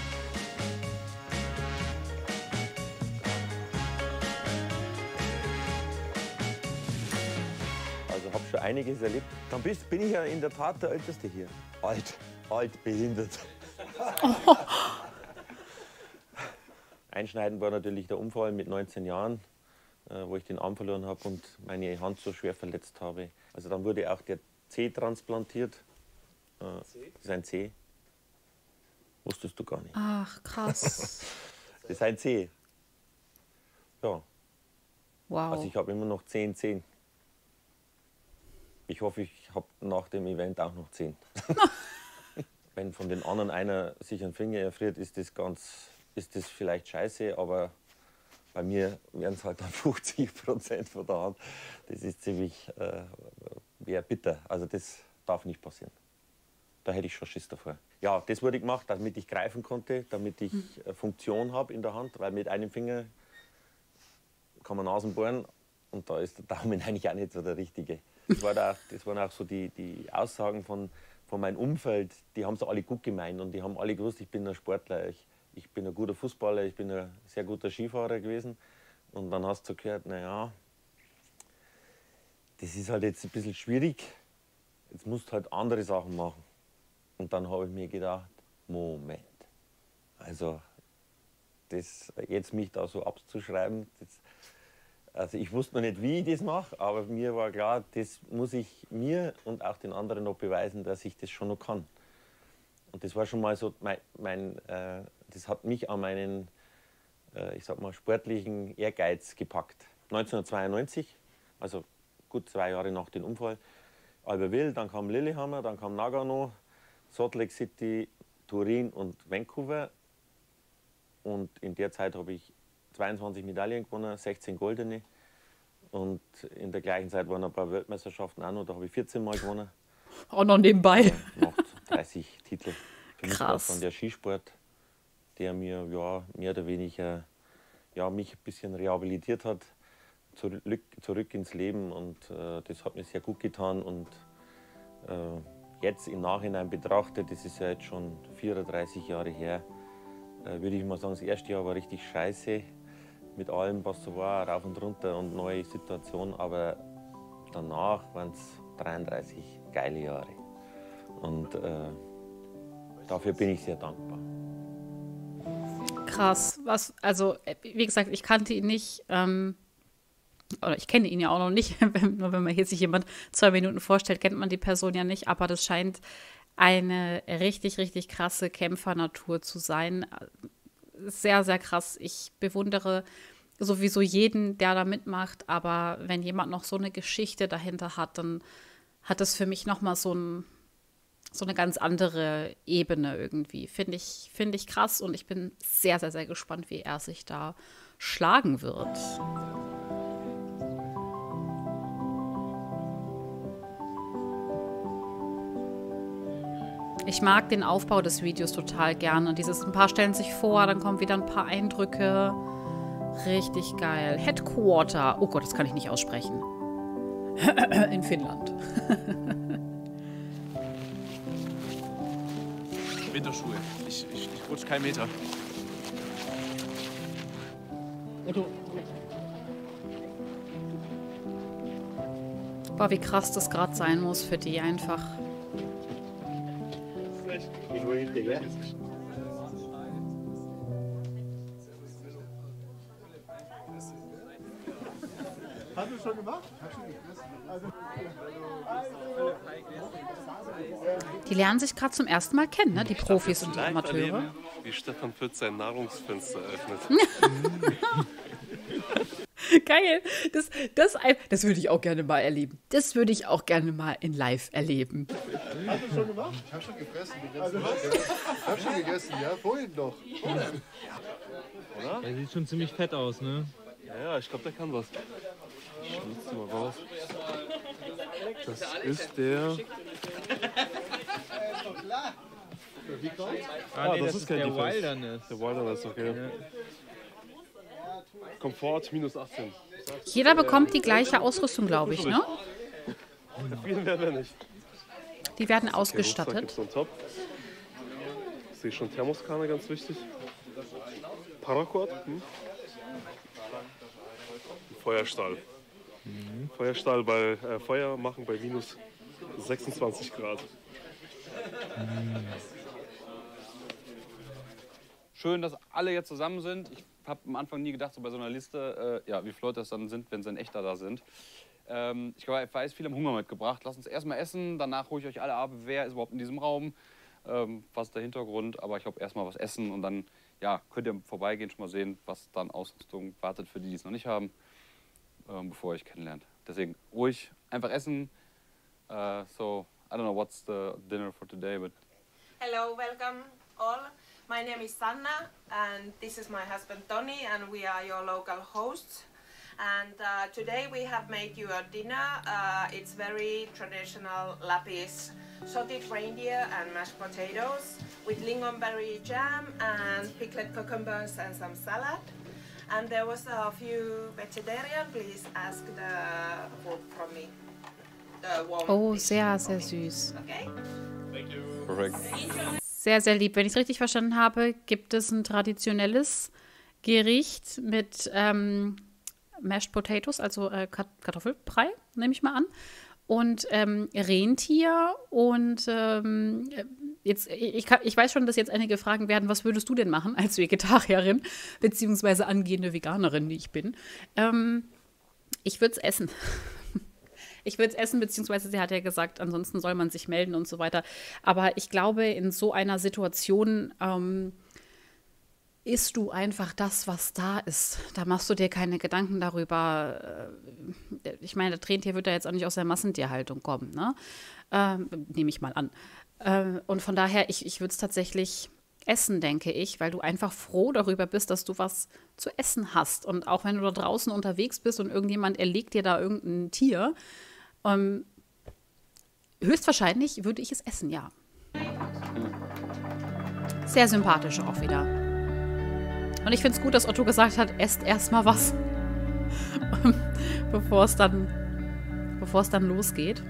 Also habe schon einiges erlebt. Dann bist, bin ich ja in der Tat der Älteste hier. Alt, alt, behindert. Oh. Einschneidend war natürlich der Unfall mit neunzehn Jahren, äh, wo ich den Arm verloren habe und meine Hand so schwer verletzt habe. Also dann wurde auch der Zeh transplantiert. Äh, das ist ein Zeh. Wusstest du gar nicht. Ach, krass. Das ist ein Zeh. Ja. Wow. Also ich habe immer noch zehn Zehen. Ich hoffe, ich habe nach dem Event auch noch zehn. Wenn von den anderen einer sich einen Finger erfriert, ist das ganz, ist das vielleicht scheiße, aber bei mir wären es halt dann fünfzig Prozent von der Hand. Das ist ziemlich äh, wäre bitter. Also das darf nicht passieren. Da hätte ich schon Schiss davor. Ja, das wurde gemacht, damit ich greifen konnte, damit ich äh, Funktion habe in der Hand, weil mit einem Finger kann man Nasen bohren und da ist der Daumen eigentlich auch nicht so der richtige. Das, war da, das waren auch so die, die Aussagen von, von meinem Umfeld, die haben es alle gut gemeint und die haben alle gewusst, ich bin ein Sportler, ich, ich bin ein guter Fußballer, ich bin ein sehr guter Skifahrer gewesen. Und dann hast du gehört, naja, das ist halt jetzt ein bisschen schwierig, jetzt musst du halt andere Sachen machen. Und dann habe ich mir gedacht, Moment, also das, jetzt mich da so abzuschreiben, das, also ich wusste noch nicht, wie ich das mache, aber mir war klar, das muss ich mir und auch den anderen noch beweisen, dass ich das schon noch kann. Und das war schon mal so, mein, mein, äh, das hat mich an meinen, äh, ich sag mal, sportlichen Ehrgeiz gepackt. neunzehnhundertzweiundneunzig, also gut zwei Jahre nach dem Unfall, Albertville, dann kam Lillehammer, dann kam Nagano, Salt Lake City, Turin und Vancouver. Und in der Zeit habe ich zweiundzwanzig Medaillen gewonnen, sechzehn goldene. Und in der gleichen Zeit waren ein paar Weltmeisterschaften auch noch, da habe ich vierzehn Mal gewonnen. Auch noch nebenbei. Ja, noch dreißig Titel. Für mich war es dann der Skisport, der mir ja, mehr oder weniger ja, mich ein bisschen rehabilitiert hat, zurück, zurück ins Leben. Und äh, das hat mir sehr gut getan. Und äh, jetzt im Nachhinein betrachtet, das ist ja jetzt schon vierunddreißig Jahre her, würde ich mal sagen, das erste Jahr war richtig scheiße. mit allem, was so war, rauf und runter und neue Situationen. Aber danach waren es dreiunddreißig geile Jahre. Und äh, dafür bin ich sehr dankbar. Krass. Was, also, wie gesagt, ich kannte ihn nicht. Ähm, oder ich kenne ihn ja auch noch nicht. Nur wenn man hier sich jemand zwei Minuten vorstellt, kennt man die Person ja nicht. Aber das scheint eine richtig, richtig krasse Kämpfernatur zu sein. Sehr, sehr krass. Ich bewundere sowieso jeden, der da mitmacht. Aber wenn jemand noch so eine Geschichte dahinter hat, dann hat das für mich nochmal so ein so eine ganz andere Ebene irgendwie. Finde ich, finde ich krass und ich bin sehr, sehr, sehr gespannt, wie er sich da schlagen wird. Ich mag den Aufbau des Videos total gerne. Dieses, ein paar stellen sich vor, dann kommen wieder ein paar Eindrücke. Richtig geil. Headquarter. Oh Gott, das kann ich nicht aussprechen. In Finnland. Winterschuhe. Ich, ich, ich rutsch keinen Meter. Boah, wie krass das gerade sein muss für die einfach. Hast du schon gemacht? Also, Die lernen sich gerade zum ersten Mal kennen, ne? Die Profis und die Amateure. Wie Stefan Pütz sein Nahrungsfenster öffnet. Geil. Das, das, das würde ich auch gerne mal erleben. Das würde ich auch gerne mal in live erleben. Hast du schon gemacht? Ich habe schon gefressen. Also, ich habe schon gegessen, ja, vorhin doch. Oder? Er sieht schon ziemlich fett aus, ne? Ja, ja, ich glaube, der kann was. Ich schlitze mal raus. Das ist der... Ah, nee, das, das ist der Wilderness. Der Wilderness, okay. Ja. Komfort minus achtzehn. Jeder bekommt die gleiche Ausrüstung, glaube ich, ne? Vielen werden wir nicht. Die werden ausgestattet. Okay, top. Ich sehe schon Thermoskanne, ganz wichtig. Paracord. Hm. Feuerstahl. Mhm. Feuerstahl bei äh, Feuer machen bei minus sechsundzwanzig Grad. Mhm. Schön, dass alle jetzt zusammen sind. Ich habe am Anfang nie gedacht, so bei so einer Liste, äh, ja, wie viele Leute das dann sind, wenn sie in echter da sind. Ähm, ich weiß, viele haben Hunger mitgebracht. Lasst uns erstmal essen, danach hole ich euch alle ab, wer ist überhaupt in diesem Raum, ähm, was ist der Hintergrund. Aber ich glaube, erstmal was essen und dann ja, könnt ihr vorbeigehen, schon mal sehen, was dann Ausrüstung wartet für die, die es noch nicht haben, ähm, bevor ihr euch kennenlernt. Deswegen ruhig einfach essen. Uh, so, I don't know what's the dinner for today, but... Hello, welcome all. My name is Sanna and this is my husband Tony and we are your local hosts. And uh, today we have made you a dinner. Uh, it's very traditional Lapis sauteed reindeer and mashed potatoes with lingonberry jam and pickled cucumbers and some salad. And there was a few vegetarian. Please ask the food from me. The warm Oh, sehr, sehr süß. Okay? Thank you. Perfekt. Sehr, sehr lieb. Wenn ich es richtig verstanden habe, gibt es ein traditionelles Gericht mit ähm, Mashed Potatoes, also äh, Kartoffelbrei, nehme ich mal an. Und ähm, Rentier und ähm, jetzt, ich, kann, ich weiß schon, dass jetzt einige fragen werden, was würdest du denn machen als Vegetarierin, beziehungsweise angehende Veganerin, die ich bin. Ähm, ich würde es essen. Ich würde es essen, beziehungsweise sie hat ja gesagt, ansonsten soll man sich melden und so weiter. Aber ich glaube, in so einer Situation ähm, isst du einfach das, was da ist. Da machst du dir keine Gedanken darüber. Ich meine, das Rentier wird ja jetzt auch nicht aus der Massentierhaltung kommen, ne? Ähm, nehme ich mal an. Ähm, und von daher, ich, ich würde es tatsächlich essen, denke ich, weil du einfach froh darüber bist, dass du was zu essen hast. Und auch wenn du da draußen unterwegs bist und irgendjemand erlegt dir da irgendein Tier, ähm, höchstwahrscheinlich würde ich es essen, ja. Sehr sympathisch auch wieder. Und ich finde es gut, dass Otto gesagt hat, esst erstmal was, bevor es dann, bevor es dann losgeht.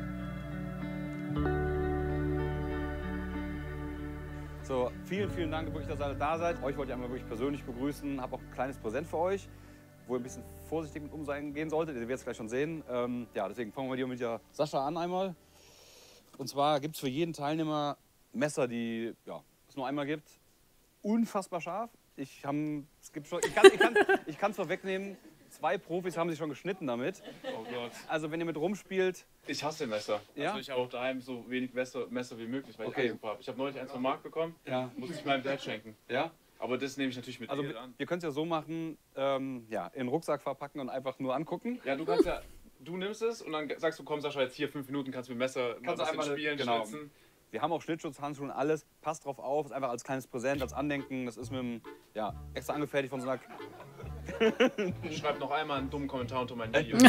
So, vielen, vielen Dank, wirklich, dass ihr alle da seid. Euch wollte ich einmal wirklich persönlich begrüßen. Habe auch ein kleines Präsent für euch. wo ihr ein bisschen vorsichtig mit umgehen solltet. Ihr werdet es gleich schon sehen. Ähm, ja, deswegen fangen wir hier mit der Sascha an einmal. Und zwar gibt es für jeden Teilnehmer Messer, die ja, es nur einmal gibt. Unfassbar scharf. Ich, hab, es gibt schon, ich kann es ich kann, ich kann's vorwegnehmen. Zwei Profis haben sich schon geschnitten damit. Oh Gott. Also wenn ihr mit rumspielt... Ich hasse Messer. Ja? Also ich habe auch daheim so wenig Messer, Messer wie möglich, weil Okay. ich Eigenpaar habe. Ich habe neulich eins vom Markt bekommen, Ja. muss ich meinem Dad schenken. Ja? Aber das nehme ich natürlich mit Also dir wir, an. wir können es ja so machen, ähm, ja, in den Rucksack verpacken und einfach nur angucken. Ja, du kannst ja, du nimmst es und dann sagst du, komm Sascha, jetzt hier fünf Minuten kannst du mit dem Messer Kannst du mal ein einfach bisschen spielen, genau. schnitzen. Wir haben auch Schnittschutzhandschuhe und alles. Passt drauf auf, ist einfach als kleines Präsent, als Andenken. Das ist mit dem, ja, extra angefertigt von so einer... Schreib noch einmal einen dummen Kommentar unter mein Video.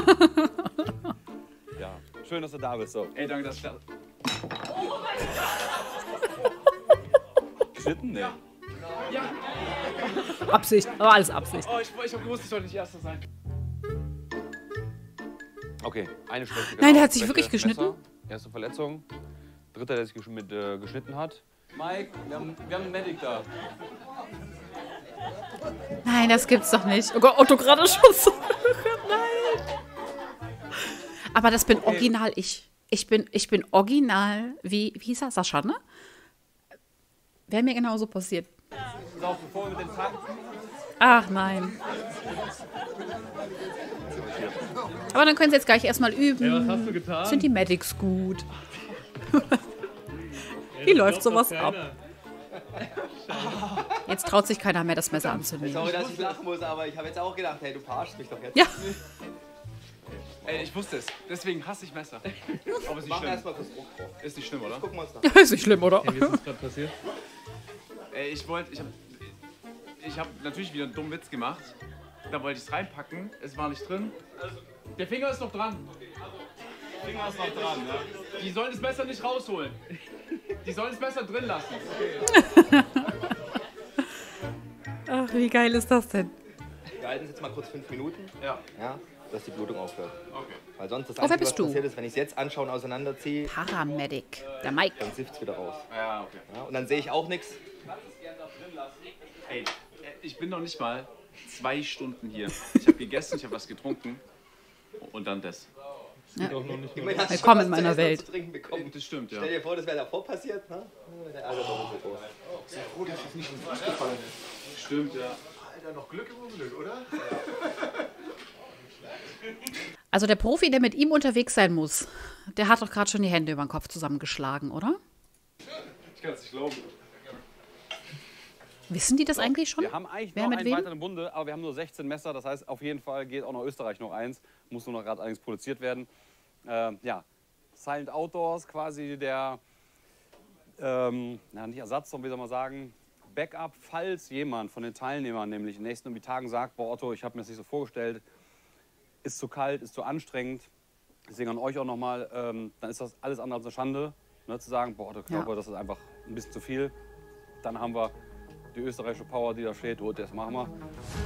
Ja, schön, dass du da bist. So. Ey, danke, dass ich da... Geschnitten? Nee. Ja. Absicht, aber alles Absicht. Oh, ich, ich habe gewusst, ich sollte nicht Erster sein. Okay, eine Schwäche. Nein, der hat sich Schwäche, wirklich geschnitten? Messer, erste Verletzung. Dritter, der sich gesch mit, äh, geschnitten hat. Mike, wir haben, wir haben einen Medic da. Nein, das gibt's doch nicht. Oh Gott, Otto gerade schon so. Nein. Aber das bin original ich. Ich bin, ich bin original, wie, wie hieß er? Sascha, ne? Wäre mir genauso passiert. So, bevor wir mit den Tanken. Ach nein. Aber dann können Sie jetzt gleich erstmal üben. Ey, was hast du getan? Sind die Medics gut? Wie läuft sowas ab? Jetzt traut sich keiner mehr, das Messer anzunehmen. Sorry, dass ich lachen muss, aber ich habe jetzt auch gedacht, hey, du verarschst mich doch jetzt. Ja. Ey, ich wusste es. Deswegen hasse ich Messer. Aber ist nicht Machen schlimm. erstmal kurz Druck drauf. Ist nicht schlimm, oder? Gucken wir uns da. Ist nicht schlimm, oder? Hey, wie ist das gerade passiert? Ey, ich wollte, ich habe ich hab natürlich wieder einen dummen Witz gemacht. Da wollte ich es reinpacken, es war nicht drin. Der Finger ist noch dran. Der Finger ist noch dran, ja. Die sollen das Messer nicht rausholen. Die sollen das Messer drin lassen. Ach, wie geil ist das denn? Wir halten es jetzt mal kurz fünf Minuten. Ja. Ja, dass die Blutung aufhört. Okay. Weil sonst das Oh, wer Einzige, bist was du? passiert ist, wenn ich es jetzt anschaue und auseinanderziehe, Paramedic, der Mike. dann sifft es wieder raus. Ja, okay. Ja, und dann sehe ich auch nichts. Ey, ich bin noch nicht mal zwei Stunden hier. Ich habe gegessen, ich habe was getrunken und dann das. Ja. Immerhin hast du Willkommen was in meiner zu essen und Welt. zu trinken bekommen. Das stimmt, ja. Stell dir vor, das wäre davor passiert, ne? Der Ärger doch so groß. Sehr froh, dass es nicht im Fuß gefallen ist. Stimmt, ja. Alter, noch Glück im Unglück, oder? Also der Profi, der mit ihm unterwegs sein muss, der hat doch gerade schon die Hände über den Kopf zusammengeschlagen, oder? Ich kann es nicht glauben. Wissen die das So, eigentlich schon? Wir haben eigentlich Wer noch mit einen wem? weiteren Bunde, aber wir haben nur sechzehn Messer. Das heißt, auf jeden Fall geht auch noch Österreich noch eins. Muss nur noch gerade eins produziert werden. Ähm, ja, Silent Outdoors, quasi der, ähm, na, nicht Ersatz, sondern wie soll man sagen, Backup, falls jemand von den Teilnehmern nämlich in den nächsten irgendwie Tagen sagt, boah Otto, ich habe mir das nicht so vorgestellt, ist zu kalt, ist zu anstrengend. Deswegen an euch auch nochmal, ähm, dann ist das alles andere als eine Schande, ne, zu sagen, boah Otto, ich glaube, Ja. das ist einfach ein bisschen zu viel. Dann haben wir die österreichische Power, die da steht, oh, das machen wir.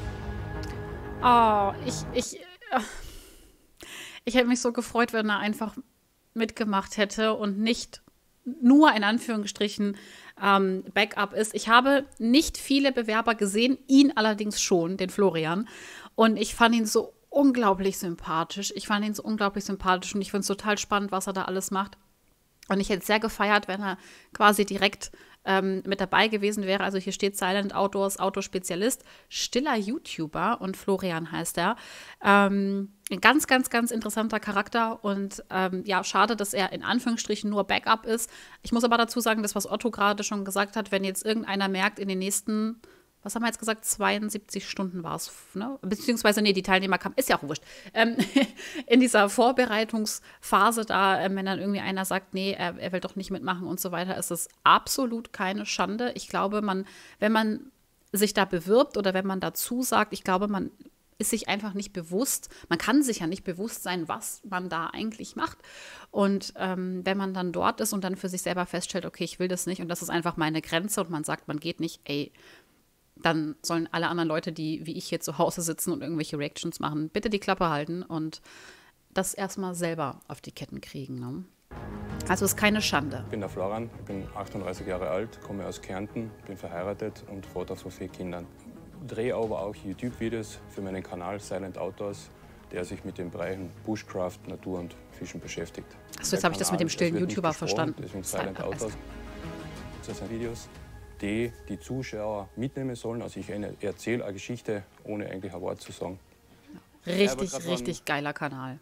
Oh, ich, ich, äh, ich hätte mich so gefreut, wenn er einfach mitgemacht hätte und nicht nur in Anführungsstrichen ähm, Backup ist. Ich habe nicht viele Bewerber gesehen, ihn allerdings schon, den Florian. Und ich fand ihn so unglaublich sympathisch. Ich fand ihn so unglaublich sympathisch und ich finde es total spannend, was er da alles macht. Und ich hätte es sehr gefeiert, wenn er quasi direkt ähm, mit dabei gewesen wäre. Also hier steht Silent Outdoors, Autospezialist, stiller YouTuber und Florian heißt er. Ähm, ein ganz, ganz, ganz interessanter Charakter und ähm, ja, schade, dass er in Anführungsstrichen nur Backup ist. Ich muss aber dazu sagen, das, was Otto gerade schon gesagt hat, wenn jetzt irgendeiner merkt, in den nächsten, was haben wir jetzt gesagt, zweiundsiebzig Stunden war es, ne? Beziehungsweise, nee, die Teilnehmer kamen, ist ja auch wurscht. Ähm, in dieser Vorbereitungsphase da, ähm, wenn dann irgendwie einer sagt, nee, er, er will doch nicht mitmachen und so weiter, ist es absolut keine Schande. Ich glaube, man, wenn man sich da bewirbt oder wenn man dazu sagt, ich glaube, man ist sich einfach nicht bewusst, man kann sich ja nicht bewusst sein, was man da eigentlich macht. Und ähm, wenn man dann dort ist und dann für sich selber feststellt, okay, ich will das nicht und das ist einfach meine Grenze und man sagt, man geht nicht, ey, dann sollen alle anderen Leute, die wie ich hier zu Hause sitzen und irgendwelche Reactions machen, bitte die Klappe halten und das erstmal selber auf die Ketten kriegen. Ne? Also ist keine Schande. Ich bin der Florian, ich bin achtunddreißig Jahre alt, komme aus Kärnten, bin verheiratet und Vater von vier Kindern. drehe aber auch YouTube-Videos für meinen Kanal Silent Outdoors, der sich mit den Bereichen Bushcraft, Natur und Fischen beschäftigt. Achso, jetzt habe ich das mit dem stillen YouTuber verstanden. Deswegen Silent Outdoors. Das sind Videos, die die Zuschauer mitnehmen sollen. Also ich erzähle eine Geschichte, ohne eigentlich ein Wort zu sagen. Richtig, richtig geiler Kanal.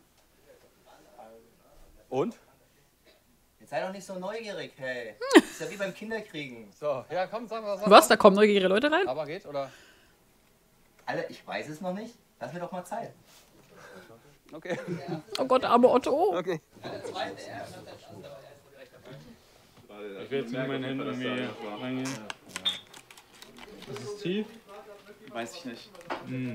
Und? Jetzt sei doch nicht so neugierig, hey. Hm. Ist ja wie beim Kinderkriegen. So, ja, komm, sag mal. Was? Da kommen neugierige Leute rein? Aber geht, oder? Alter, ich weiß es noch nicht. Lass mir doch mal Zeit. Okay. Oh Gott, arme Otto. Okay. Ich will jetzt mit meinen Händen irgendwie reingehen. Das ist tief? Weiß ich nicht. Hm.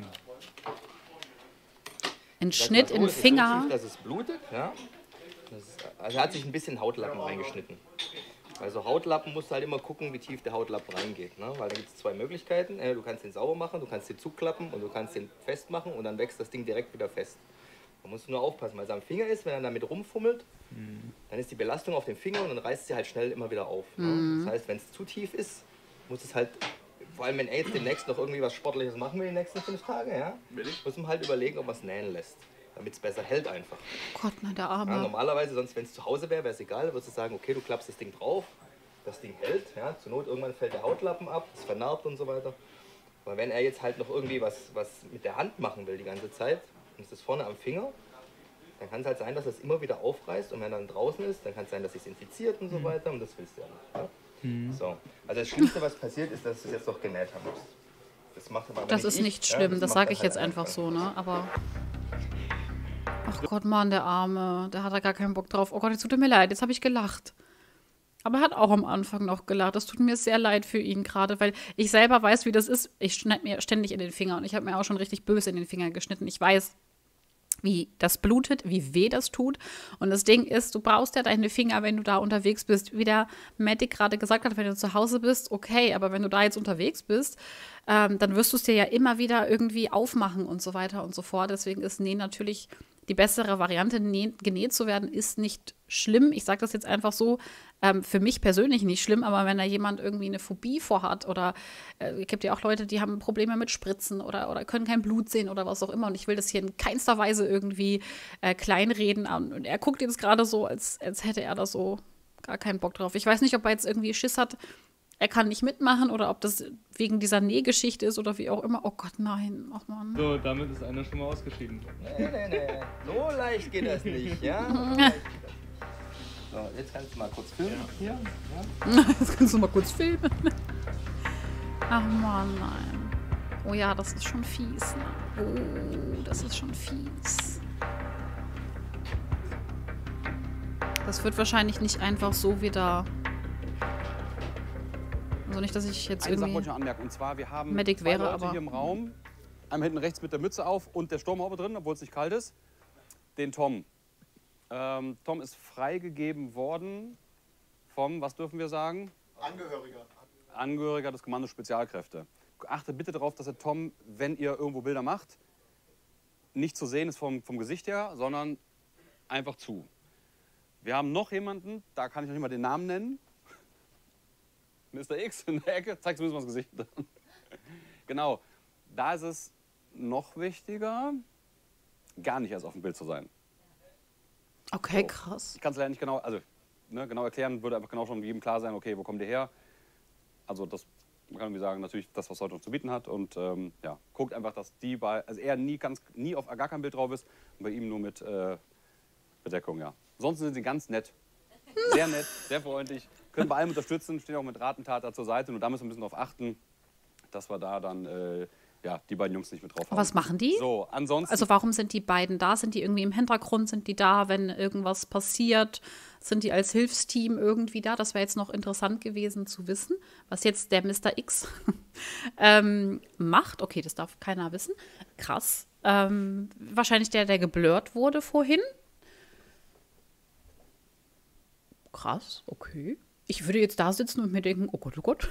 Ein Schnitt in den Finger. So tief, dass es blutet, ja. Das ist, also er hat sich ein bisschen Hautlappen reingeschnitten. Also Hautlappen musst du halt immer gucken, wie tief der Hautlappen reingeht. Ne? Weil da gibt es zwei Möglichkeiten. Du kannst den sauber machen, du kannst den zuklappen und du kannst den festmachen und dann wächst das Ding direkt wieder fest. Da musst du nur aufpassen, weil es am Finger ist, wenn er damit rumfummelt, mhm. dann ist die Belastung auf dem Finger und dann reißt sie halt schnell immer wieder auf. Mhm. Ne? Das heißt, wenn es zu tief ist, muss es halt, vor allem wenn er jetzt demnächst noch irgendwie was Sportliches machen will, die nächsten fünf Tage, ja, muss man halt überlegen, ob man es nähen lässt. Damit es besser hält einfach. Gott, na der Arme. Ja, normalerweise, sonst wenn es zu Hause wäre, wäre es egal, würdest du sagen, okay, du klappst das Ding drauf, das Ding hält, ja, zur Not irgendwann fällt der Hautlappen ab, es vernarbt und so weiter. Aber wenn er jetzt halt noch irgendwie was, was mit der Hand machen will die ganze Zeit, und es ist vorne am Finger, dann kann es halt sein, dass es immer wieder aufreißt und wenn er dann draußen ist, dann kann es sein, dass es infiziert und so weiter und das willst du ja nicht. Ja? Mhm. So. Also das Schlimmste, was passiert, ist, dass du es jetzt noch genäht haben musst. Das macht aber Das nicht ist ich, nicht ja, schlimm, das das macht sage er ich halt jetzt einfach so, ne? Aber. Ach So. Gott, Mann, der Arme. Der hat da gar keinen Bock drauf. Oh Gott, jetzt tut mir leid, jetzt habe ich gelacht. Aber er hat auch am Anfang noch gelacht. Das tut mir sehr leid für ihn gerade, weil ich selber weiß, wie das ist. Ich schneide mir ständig in den Finger und ich habe mir auch schon richtig böse in den Finger geschnitten. Ich weiß, wie das blutet, wie weh das tut. Und das Ding ist, du brauchst ja deine Finger, wenn du da unterwegs bist. Wie der Matic gerade gesagt hat, wenn du zu Hause bist, okay, aber wenn du da jetzt unterwegs bist, ähm, dann wirst du es dir ja immer wieder irgendwie aufmachen und so weiter und so fort. Deswegen ist Nähen natürlich die bessere Variante. Nähen, genäht zu werden ist nicht schlimm. Ich sage das jetzt einfach so, ähm, für mich persönlich nicht schlimm, aber wenn da jemand irgendwie eine Phobie vorhat oder äh, es gibt ja auch Leute, die haben Probleme mit Spritzen oder, oder können kein Blut sehen oder was auch immer und ich will das hier in keinster Weise irgendwie äh, kleinreden. Und er guckt jetzt gerade so, als, als hätte er da so gar keinen Bock drauf. Ich weiß nicht, ob er jetzt irgendwie Schiss hat, er kann nicht mitmachen oder ob das wegen dieser Nähgeschichte ist oder wie auch immer. Oh Gott, nein. Ach Mann. So, damit ist einer schon mal ausgeschieden. Nee, nee, nee. So leicht geht das nicht, ja? So, jetzt kannst du mal kurz filmen. Hier. Ja. Jetzt kannst du mal kurz filmen. Ach Mann, nein. Oh ja, das ist schon fies. Ne? Oh, das ist schon fies. Das wird wahrscheinlich nicht einfach so wieder. Also nicht, dass ich jetzt Eine Sache irgendwie wollte ich noch anmerken. Und zwar, wir haben Medic zwei wäre, Leute aber hier im Raum. Einmal hinten rechts mit der Mütze auf und der Sturmhaube drin, obwohl es nicht kalt ist. Den Tom. Ähm, Tom ist freigegeben worden vom, was dürfen wir sagen? Angehöriger. Angehöriger des Kommando Spezialkräfte. Achtet bitte darauf, dass der Tom, wenn ihr irgendwo Bilder macht, nicht zu sehen ist vom, vom Gesicht her, sondern einfach zu. Wir haben noch jemanden, da kann ich noch nicht mal den Namen nennen. Mister X in der Ecke, zeig zumindest mal das Gesicht. Genau, da ist es noch wichtiger, gar nicht erst auf dem Bild zu sein. Okay, so. Krass. Ich kann es leider nicht genau, also ne, genau erklären, würde einfach genau schon jedem klar sein, okay, wo kommt ihr her? Also das, man kann irgendwie sagen, natürlich das, was heute noch zu bieten hat und ähm, ja, guckt einfach, dass die bei, also er nie, ganz, nie auf gar kein Bild drauf ist und bei ihm nur mit äh, Bedeckung, ja. Ansonsten sind sie ganz nett, sehr nett, sehr freundlich, können bei allem unterstützen, stehen auch mit Rat und Tat da zur Seite und da müssen wir ein bisschen darauf achten, dass wir da dann äh, ja, die beiden Jungs nicht mit drauf haben. Was machen die? So, ansonsten. Also warum sind die beiden da? Sind die irgendwie im Hintergrund? Sind die da, wenn irgendwas passiert? Sind die als Hilfsteam irgendwie da? Das wäre jetzt noch interessant gewesen zu wissen, was jetzt der Mister X ähm, macht. Okay, das darf keiner wissen. Krass. Ähm, wahrscheinlich der, der geblurrt wurde vorhin. Krass, okay. Ich würde jetzt da sitzen und mir denken, oh Gott, oh Gott.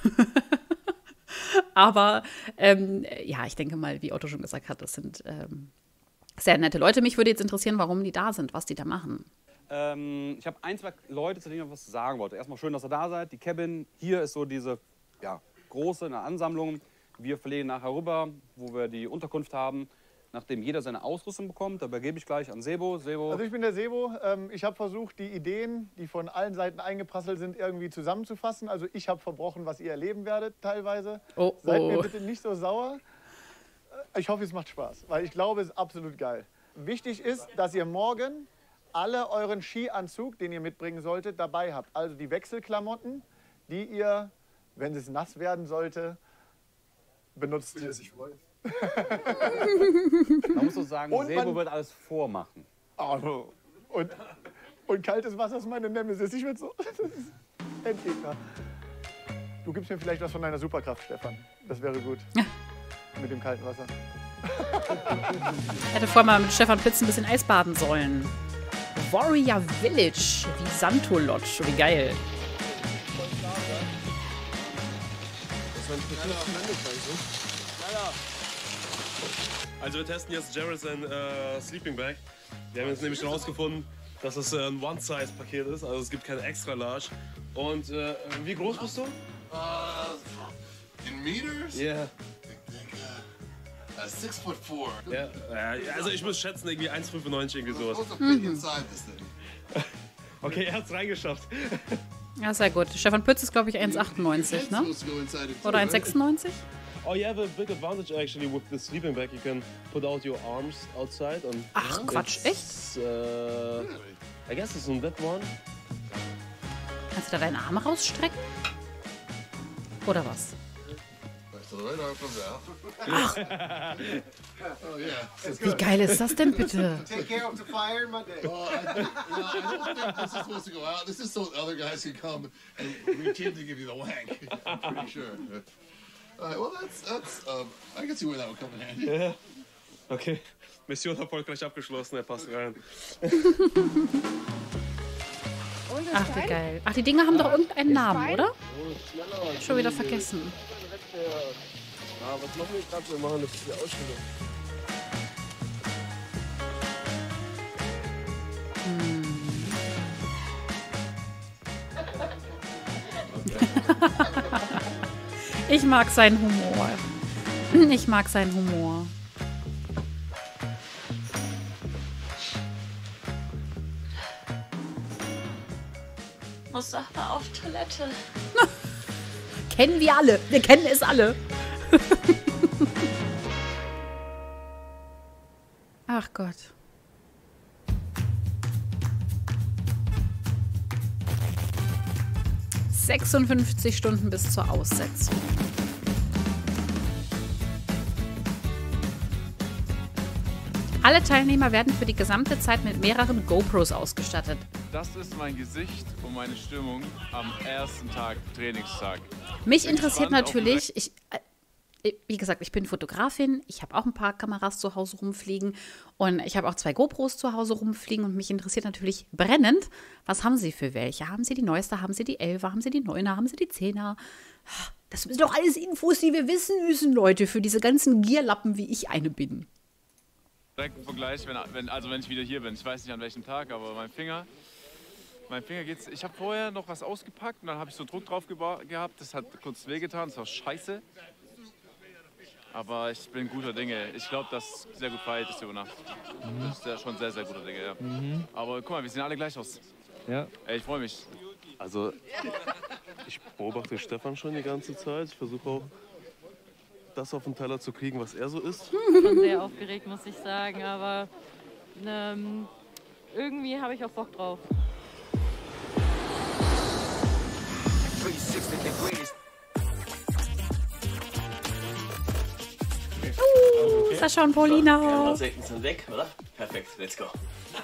Aber ähm, ja, ich denke mal, wie Otto schon gesagt hat, das sind ähm, sehr nette Leute. Mich würde jetzt interessieren, warum die da sind, was die da machen. Ähm, ich habe ein, zwei Leute, zu denen ich was sagen wollte. Erstmal schön, dass ihr da seid. Die Cabin hier ist so diese ja, große eine Ansammlung. Wir verlegen nachher rüber, wo wir die Unterkunft haben, nachdem jeder seine Ausrüstung bekommt. Da übergebe ich gleich an Sebo. Sebo. Also ich bin der Sebo. Ähm, ich habe versucht, die Ideen, die von allen Seiten eingeprasselt sind, irgendwie zusammenzufassen. Also ich habe verbrochen, was ihr erleben werdet teilweise. Oh, Seid oh. mir bitte nicht so sauer. Ich hoffe, es macht Spaß, weil ich glaube, es ist absolut geil. Wichtig ist, dass ihr morgen alle euren Skianzug, den ihr mitbringen solltet, dabei habt. Also die Wechselklamotten, die ihr, wenn es nass werden sollte, benutzt. Man muss so sagen, Und Sebo man- wird alles vormachen. Oh, und, und kaltes Wasser ist meine Nemesis. Ich bin so. Das ist Endgegner. Du gibst mir vielleicht was von deiner Superkraft, Stefan. Das wäre gut. Mit dem kalten Wasser. Ich hätte vorher mal mit Stefan Pitz ein bisschen Eisbaden sollen. Warrior Village, wie Santo Lodge, wie geil. Also wir testen jetzt Jared sein äh, Sleeping Bag. Wir haben jetzt nämlich herausgefunden, dass es äh, ein One-Size-Paket ist, also es gibt kein Extra Large. Und äh, wie groß bist du? Uh, in meters? Yeah. Uh, six foot four. Ja, äh, also ich muss schätzen, irgendwie eins Komma fünfundneunzig, irgendwie sowas. Supposed to fit inside this thing. Okay, er hat's reingeschafft. Ja, sehr gut. Stefan Pütz ist, glaube ich, eins Komma achtundneunzig, ne? Oder eins Komma sechsundneunzig? Oh, you have a big advantage actually with the sleeping bag. You can put out your arms outside. And Ach, Quatsch, echt? Uh, I guess it's on that one. Kannst du da deine Arme rausstrecken? Oder was? So the right arm comes out. Ach. Oh yeah. Wie geil ist das denn bitte? Take care of the fire in my day. Well, I, you know, I don't think this is supposed to go out. This is so the other guys can come and pretend to give you the wank. I'm pretty sure. All right, well, that's, that's, um, I can see where that would come in handy. Ja. Okay. Mission erfolgreich abgeschlossen, er passt rein. Ach, wie geil. Ach, die Dinger haben doch irgendeinen Namen, oder? Schon wieder vergessen. Ja, was machen wir gerade? Wir machen eine bisschen Ausstellung. Ich mag seinen Humor. Ich mag seinen Humor. Muss doch mal auf Toilette. Kennen wir alle. Wir kennen es alle. Ach Gott. sechsundfünfzig Stunden bis zur Aussetzung. Alle Teilnehmer werden für die gesamte Zeit mit mehreren GoPros ausgestattet. Das ist mein Gesicht und meine Stimmung am ersten Tag, Trainingstag. Mich Bin interessiert gespannt auf natürlich, ich, äh, wie gesagt, ich bin Fotografin, ich habe auch ein paar Kameras zu Hause rumfliegen und ich habe auch zwei GoPros zu Hause rumfliegen und mich interessiert natürlich brennend, was haben Sie für welche? Haben Sie die neueste, haben Sie die elfer, haben Sie die neuner, haben Sie die zehner? Das sind doch alles Infos, die wir wissen müssen, Leute, für diese ganzen Gierlappen, wie ich eine bin. Direkt im Vergleich, wenn, wenn, also wenn ich wieder hier bin. Ich weiß nicht an welchem Tag, aber mein Finger, mein Finger geht's. Ich habe vorher noch was ausgepackt und dann habe ich so Druck drauf gehabt. Das hat kurz wehgetan, das war scheiße. Aber ich bin guter Dinge. Ich glaube, dass sehr gut verheilt ist über Nacht. Das ist ja schon sehr, sehr guter Dinge, ja. Mhm. Aber guck mal, wir sehen alle gleich aus. Ja. Ey, ich freue mich. Also, ich beobachte Stefan schon die ganze Zeit. Ich versuche auch, das auf den Teller zu kriegen, was er so isst. Ich bin sehr aufgeregt, muss ich sagen, aber ähm, irgendwie habe ich auch Bock drauf. Uh, Sascha und Paulina. Die anderen Säcken sind weg, oder? Perfekt, let's go.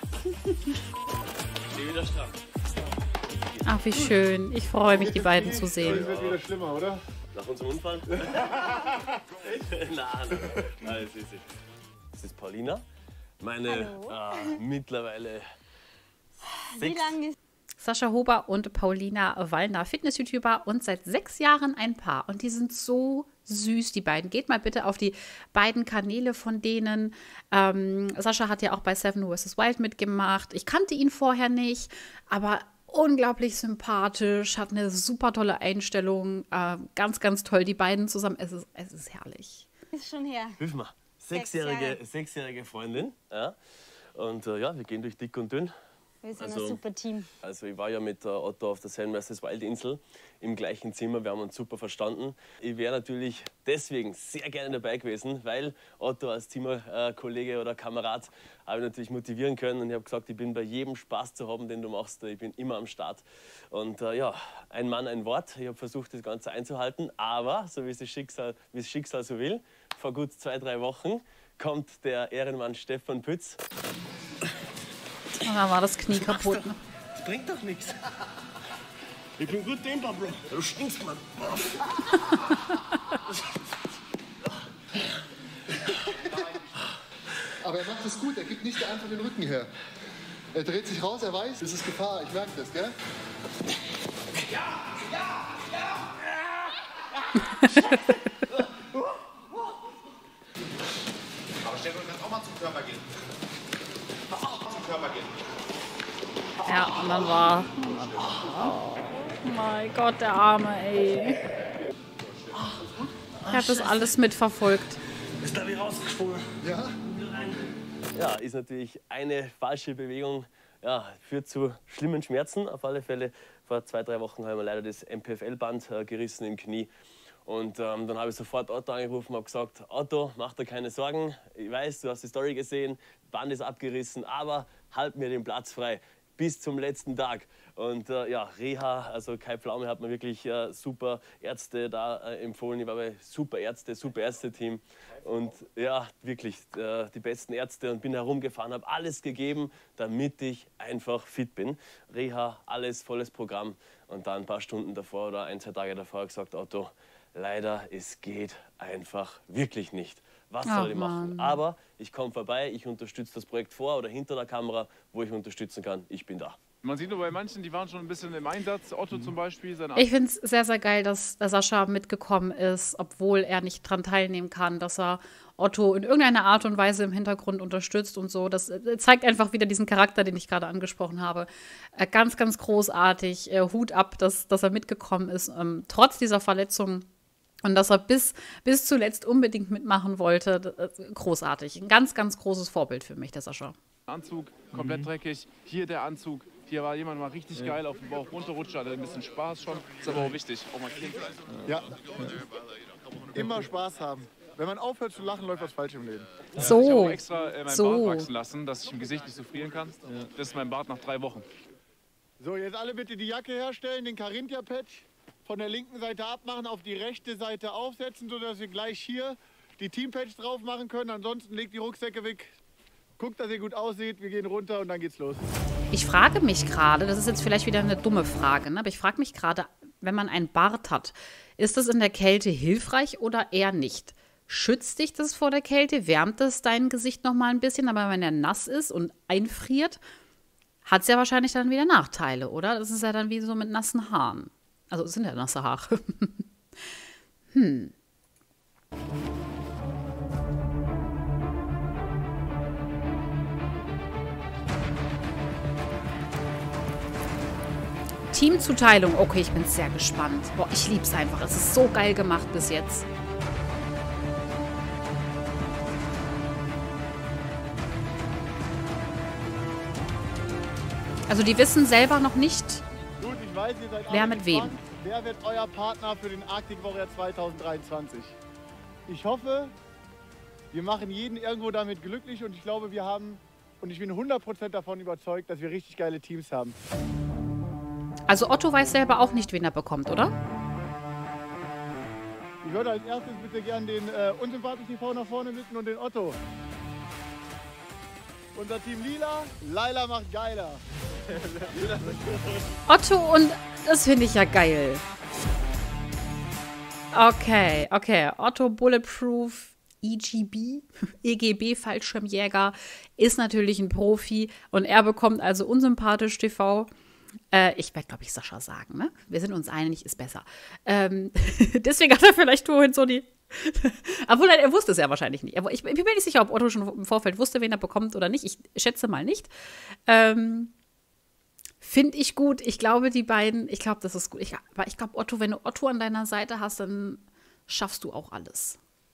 Steh wieder stramm. Ach, wie schön. Ich freue mich, die beiden zu sehen. Das wird wieder schlimmer, oder? Nach unserem Unfall? Nein, nein, alles easy. Das ist Paulina, meine äh, mittlerweile Wie lange? Sascha Huber und Paulina Wallner, Fitness-YouTuber und seit sechs Jahren ein Paar. Und die sind so süß, die beiden. Geht mal bitte auf die beiden Kanäle von denen. Ähm, Sascha hat ja auch bei Seven versus. Wild mitgemacht. Ich kannte ihn vorher nicht, aber unglaublich sympathisch, hat eine super tolle Einstellung, äh, ganz, ganz toll, die beiden zusammen, es ist, es ist herrlich. Ist schon her. Hilf mal. Sechsjährige, sechsjährige Freundin. Ja. Und äh, ja, wir gehen durch dick und dünn. Wir sind Also- ein super Team. Also ich war ja mit äh, Otto auf der Sandmasters Wildinsel im gleichen Zimmer, wir haben uns super verstanden. Ich wäre natürlich deswegen sehr gerne dabei gewesen, weil Otto als Zimmerkollege oder Kamerad habe ich natürlich motivieren können und ich habe gesagt, ich bin bei jedem Spaß zu haben, den du machst, ich bin immer am Start. Und äh, ja, ein Mann, ein Wort. Ich habe versucht, das Ganze einzuhalten, aber so wie es das Schicksal, wie das Schicksal so will, vor gut zwei, drei Wochen kommt der Ehrenmann Stefan Pütz. Und dann war das Knie kaputt. Ne? Das bringt doch nichts. Ich bin gut denkbar, Bro. Du stinkst, Mann. Aber er macht es gut, er gibt nicht einfach den Rücken her. Er dreht sich raus, er weiß, es ist Gefahr, ich merke das, gell? Aber Stefan, du kannst auch mal zum Körper gehen. Auch mal zum Körper gehen. Ja, und dann war, oh mein Gott, der Arme, ey. Er hat das alles mitverfolgt. Ist da wie rausgesprungen? Ja? Ja, ist natürlich eine falsche Bewegung, ja, führt zu schlimmen Schmerzen. Auf alle Fälle, vor zwei, drei Wochen haben wir leider das M P F L-Band äh, gerissen im Knie. Und ähm, dann habe ich sofort Otto angerufen und habe gesagt, Otto, mach dir keine Sorgen. Ich weiß, du hast die Story gesehen, Band ist abgerissen, aber halt mir den Platz frei. Bis zum letzten Tag. Und äh, ja, Reha, also Kai Pflaume hat mir wirklich äh, super Ärzte da äh, empfohlen. Ich war bei super Ärzte, super Ärzte-Team. Und ja, wirklich äh, die besten Ärzte und bin herumgefahren, habe alles gegeben, damit ich einfach fit bin. Reha, alles volles Programm. Und dann ein paar Stunden davor oder ein, zwei Tage davor gesagt, Otto, leider, es geht einfach wirklich nicht. Was Ach, soll ich machen? Mann. Aber ich komme vorbei, ich unterstütze das Projekt vor oder hinter der Kamera, wo ich unterstützen kann. Ich bin da. Man sieht nur bei manchen, die waren schon ein bisschen im Einsatz. Otto zum Beispiel. Seine Ich finde es sehr, sehr geil, dass der Sascha mitgekommen ist, obwohl er nicht dran teilnehmen kann, dass er Otto in irgendeiner Art und Weise im Hintergrund unterstützt und so. Das äh, zeigt einfach wieder diesen Charakter, den ich gerade angesprochen habe. Äh, ganz, ganz großartig. Äh, Hut ab, dass, dass er mitgekommen ist, ähm, trotz dieser Verletzung. Und dass er bis, bis zuletzt unbedingt mitmachen wollte. Das, äh, großartig. Ein ganz, ganz großes Vorbild für mich, der Sascha. Anzug, komplett dreckig. Hier der Anzug. Hier war jemand mal richtig Ja. geil auf dem Bauch runterrutscht, hatte ein bisschen Spaß schon. Ist aber auch wichtig. Auch mal clean sein. Ja. Immer Spaß haben. Wenn man aufhört zu lachen, läuft was falsch im Leben. So. Ich habe auch extra äh, meinen So. Bart wachsen lassen, dass ich im Gesicht nicht so frieren kann. Das ist mein Bart nach drei Wochen. So, jetzt alle bitte die Jacke herstellen, den Carinthia-Patch von der linken Seite abmachen, auf die rechte Seite aufsetzen, sodass wir gleich hier die Team-Patch drauf machen können. Ansonsten legt die Rucksäcke weg. Guckt, dass ihr gut aussieht. Wir gehen runter und dann geht's los. Ich frage mich gerade, das ist jetzt vielleicht wieder eine dumme Frage, ne? Aber ich frage mich gerade, wenn man einen Bart hat, ist das in der Kälte hilfreich oder eher nicht? Schützt dich das vor der Kälte? Wärmt es dein Gesicht noch mal ein bisschen? Aber wenn er nass ist und einfriert, hat es ja wahrscheinlich dann wieder Nachteile, oder? Das ist ja dann wie so mit nassen Haaren. Also es sind ja nasse Haare. hm. Teamzuteilung. Okay, ich bin sehr gespannt. Boah, ich lieb's einfach. Es ist so geil gemacht bis jetzt. Also die wissen selber noch nicht, Gut, ich weiß, ihr seid wer alle mit wem. gespannt. Wer wird euer Partner für den Arctic Warrior zwanzig dreiundzwanzig? Ich hoffe, wir machen jeden irgendwo damit glücklich und ich glaube, wir haben, und ich bin hundert Prozent davon überzeugt, dass wir richtig geile Teams haben. Also Otto weiß selber auch nicht, wen er bekommt, oder? Ich würde als erstes bitte gern den äh, unsympathischen T V nach vorne bitten und den Otto. Unser Team Lila, Laila macht geiler. Otto und das finde ich ja geil. Okay, okay. Otto Bulletproof E G B, E G B Fallschirmjäger ist natürlich ein Profi und er bekommt also unsympathisch T V. Äh, ich werde, glaube ich, Sascha sagen, ne? Wir sind uns einig, ist besser. Ähm, deswegen hat er vielleicht vorhin so die. Obwohl, er, er wusste es ja wahrscheinlich nicht. Aber ich, ich bin mir nicht sicher, ob Otto schon im Vorfeld wusste, wen er bekommt oder nicht. Ich schätze mal nicht. Ähm, Finde ich gut. Ich glaube, die beiden, ich glaube, das ist gut. Ich, aber ich glaube, Otto, wenn du Otto an deiner Seite hast, dann schaffst du auch alles.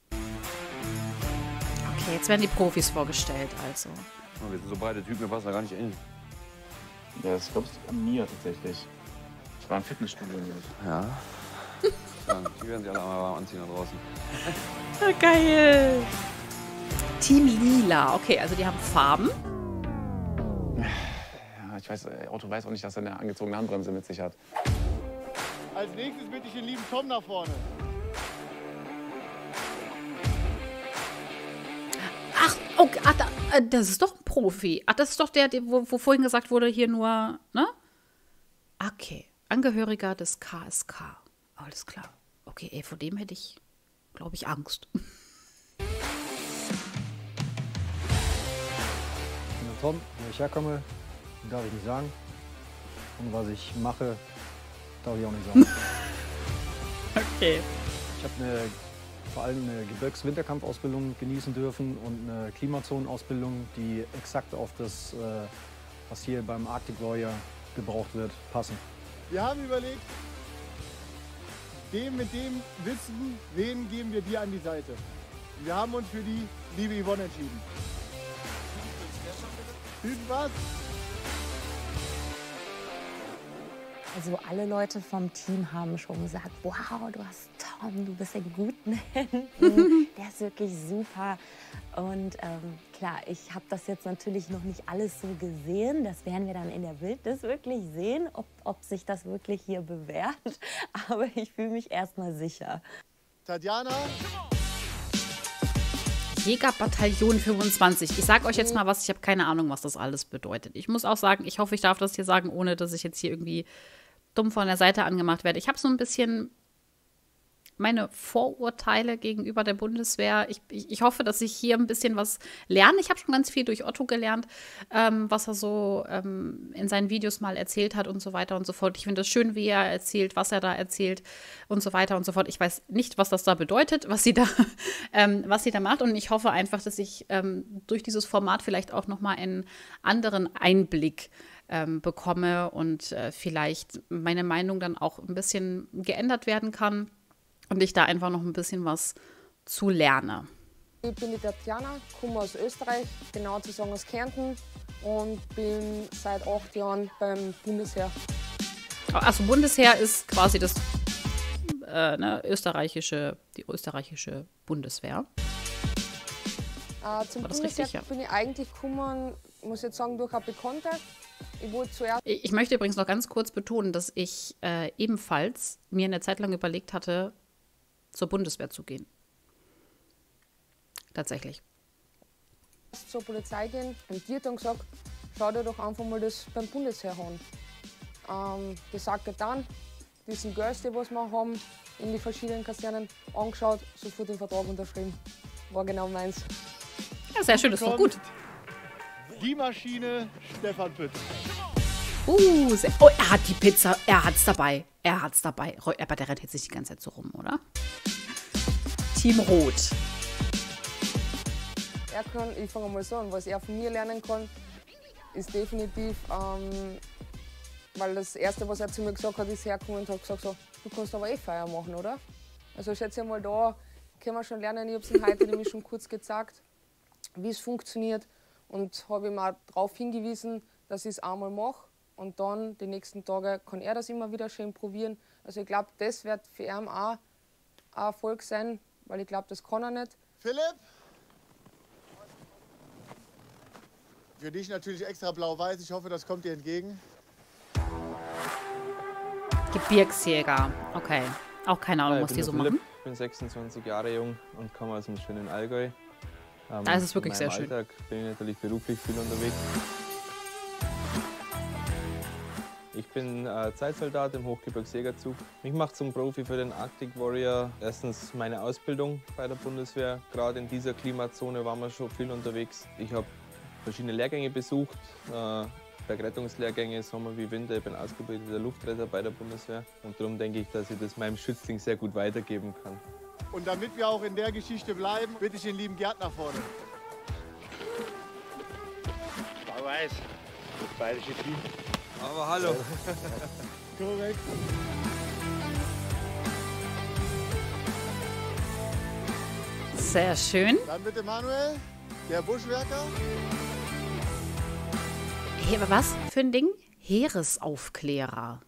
Okay, jetzt werden die Profis vorgestellt, also. Oh, wir sind so breite Typen, wir passen da gar nicht in. Ja, das glaubst du an mir tatsächlich. Ich war im Fitnessstudio nicht. Ja. Ja, die werden sich alle einmal warm anziehen da draußen. Geil. Team Lila. Okay, also die haben Farben. Ja, ich weiß, Otto weiß auch nicht, dass er eine angezogene Handbremse mit sich hat. Als nächstes bitte ich den lieben Tom nach vorne. Ach, okay, ach, da, das ist doch ein Profi. Ach, das ist doch der, wo, wo vorhin gesagt wurde, hier nur, ne? Okay, Angehöriger des K S K. Alles klar. Okay, ey, vor dem hätte ich, glaube ich, Angst. Ich bin Tom, wo ich herkomme, darf ich nicht sagen. Und was ich mache, darf ich auch nicht sagen. Okay. Ich habe eine, vor allem eine Gebirgs-Winterkampfausbildung genießen dürfen und eine Klimazonenausbildung, die exakt auf das, äh, was hier beim Arctic Warrior gebraucht wird, passen. Wir haben überlegt, dem mit dem Wissen, wen geben wir dir an die Seite. Wir haben uns für die liebe Yvonne entschieden. Viel Spaß! Also alle Leute vom Team haben schon gesagt, wow, du hast Tom, du bist in guten Händen, der ist wirklich super. Und ähm, klar, ich habe das jetzt natürlich noch nicht alles so gesehen, das werden wir dann in der Wildnis wirklich sehen, ob, ob sich das wirklich hier bewährt. Aber ich fühle mich erstmal sicher. Tatjana? Jägerbataillon fünfundzwanzig. Ich sage euch jetzt mal was, ich habe keine Ahnung, was das alles bedeutet. Ich muss auch sagen, ich hoffe, ich darf das hier sagen, ohne dass ich jetzt hier irgendwie dumm von der Seite angemacht werde. Ich habe so ein bisschen meine Vorurteile gegenüber der Bundeswehr. Ich, ich, ich hoffe, dass ich hier ein bisschen was lerne. Ich habe schon ganz viel durch Otto gelernt, ähm, was er so ähm, in seinen Videos mal erzählt hat und so weiter und so fort. Ich finde es schön, wie er erzählt, was er da erzählt und so weiter und so fort. Ich weiß nicht, was das da bedeutet, was sie da, ähm, was sie da macht. Und ich hoffe einfach, dass ich ähm, durch dieses Format vielleicht auch noch mal einen anderen Einblick ähm, bekomme und äh, vielleicht meine Meinung dann auch ein bisschen geändert werden kann. Und ich da einfach noch ein bisschen was zu lerne. Ich bin die Tatjana, komme aus Österreich, genau zu sagen aus Kärnten und bin seit acht Jahren beim Bundesheer. Also Bundesheer ist quasi das äh, ne, österreichische, die österreichische Bundeswehr. Äh, zum Bundesheer bin ich eigentlich gekommen, muss ich jetzt sagen, durch eine Bekannte. Ich wollte zuerst. Ich möchte übrigens noch ganz kurz betonen, dass ich äh, ebenfalls mir eine Zeit lang überlegt hatte, zur Bundeswehr zu gehen. Tatsächlich. Zur Polizei gehen und die hat dann gesagt, schau dir doch einfach mal das beim Bundesheer an. Ähm, gesagt, getan, diesen Girls, die was wir haben, in die verschiedenen Kasernen angeschaut, sofort den Vertrag unterschrieben. War genau meins. Ja, sehr schön, das ist doch gut. Die Maschine Stefan Pütz. Uh, sehr, oh, er hat die Pizza, er hat's dabei. Er hat's dabei. Aber der rennt jetzt nicht die ganze Zeit so rum, oder? Team Rot. Er kann, ich fange mal so an, was er von mir lernen kann, ist definitiv, ähm, weil das Erste, was er zu mir gesagt hat, ist hergekommen und hat gesagt, so, du kannst aber eh Feier machen, oder? Also ich schätze mal, da können wir schon lernen. Ich habe es ihm heute nämlich schon kurz gezeigt, wie es funktioniert und habe ihm auch darauf hingewiesen, dass ich es einmal mache. Und dann, die nächsten Tage, kann er das immer wieder schön probieren. Also ich glaube, das wird für ihn auch ein Erfolg sein, weil ich glaube, das kann er nicht. Philipp? Für dich natürlich extra blau-weiß. Ich hoffe, das kommt dir entgegen. Gebirgsjäger. Okay. Auch keine Ahnung, Hi, was die so Philipp. machen. Ich bin sechsundzwanzig Jahre jung und komme aus dem schönen Allgäu. Ähm, Da ist es wirklich in sehr meinem schön. Alltag bin ich natürlich beruflich viel unterwegs. Ich bin äh, Zeitsoldat im Hochgebirgsjägerzug. Mich macht zum Profi für den Arctic Warrior erstens meine Ausbildung bei der Bundeswehr. Gerade in dieser Klimazone waren wir schon viel unterwegs. Ich habe verschiedene Lehrgänge besucht, äh, Bergrettungslehrgänge, Sommer wie Winter. Ich bin ausgebildeter Luftretter bei der Bundeswehr. Und darum denke ich, dass ich das meinem Schützling sehr gut weitergeben kann. Und damit wir auch in der Geschichte bleiben, bitte ich den lieben Gerd nach vorne. Blau-Weiß, das bayerische Team. Aber hallo. Korrekt. Sehr schön. Dann bitte Manuel, der Buschwerker. Hey, aber was für ein Ding? Heeresaufklärer.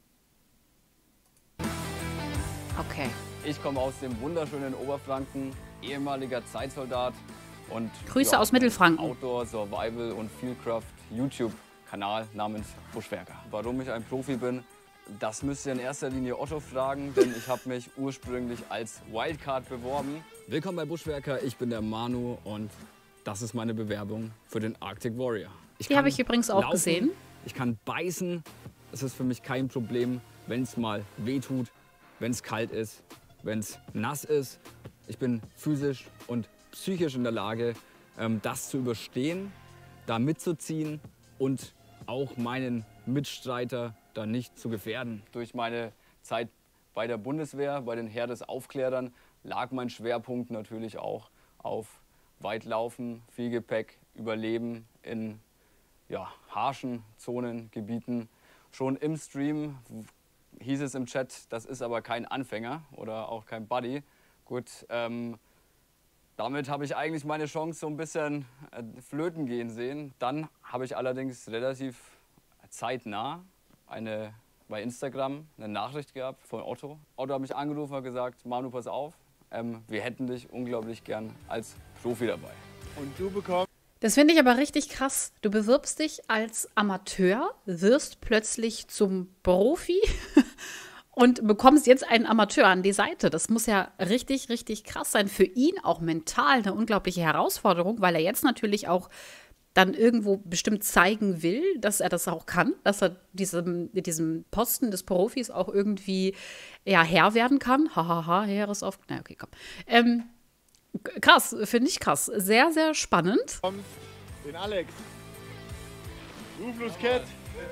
Okay. Ich komme aus dem wunderschönen Oberfranken, ehemaliger Zeitsoldat und Grüße aus Mittelfranken. Outdoor, Survival und Fieldcraft YouTube-Kanal namens Buschwerker. Warum ich ein Profi bin, das müsst ihr in erster Linie Otto fragen, denn ich habe mich ursprünglich als Wildcard beworben. Willkommen bei Buschwerker, ich bin der Manu und das ist meine Bewerbung für den Arctic Warrior. Ich Die habe ich übrigens auch laufen, gesehen. Ich kann beißen, das ist für mich kein Problem, wenn es mal wehtut, wenn es kalt ist, wenn es nass ist. Ich bin physisch und psychisch in der Lage, das zu überstehen, da mitzuziehen und auch meinen Mitstreiter da nicht zu gefährden. Durch meine Zeit bei der Bundeswehr, bei den Heeresaufklärern, lag mein Schwerpunkt natürlich auch auf Weitlaufen, viel Gepäck, Überleben in ja, harschen Zonen, Gebieten. Schon im Stream hieß es im Chat, das ist aber kein Anfänger oder auch kein Buddy. Gut, ähm, damit habe ich eigentlich meine Chance so ein bisschen äh, flöten gehen sehen. Dann habe ich allerdings relativ zeitnah eine, bei Instagram eine Nachricht gehabt von Otto. Otto hat mich angerufen und gesagt, Manu, pass auf, ähm, wir hätten dich unglaublich gern als Profi dabei. Und du bekommst... Das finde ich aber richtig krass. Du bewirbst dich als Amateur, wirst plötzlich zum Profi und bekommst jetzt einen Amateur an die Seite. Das muss ja richtig, richtig krass sein. Für ihn auch mental eine unglaubliche Herausforderung, weil er jetzt natürlich auch dann irgendwo bestimmt zeigen will, dass er das auch kann, dass er diesem, diesem Posten des Profis auch irgendwie ja, Herr werden kann. Hahaha, Heeresauf... Na, okay, komm. Ähm, krass, finde ich krass. Sehr, sehr spannend. Den Alex. Rufus Cat.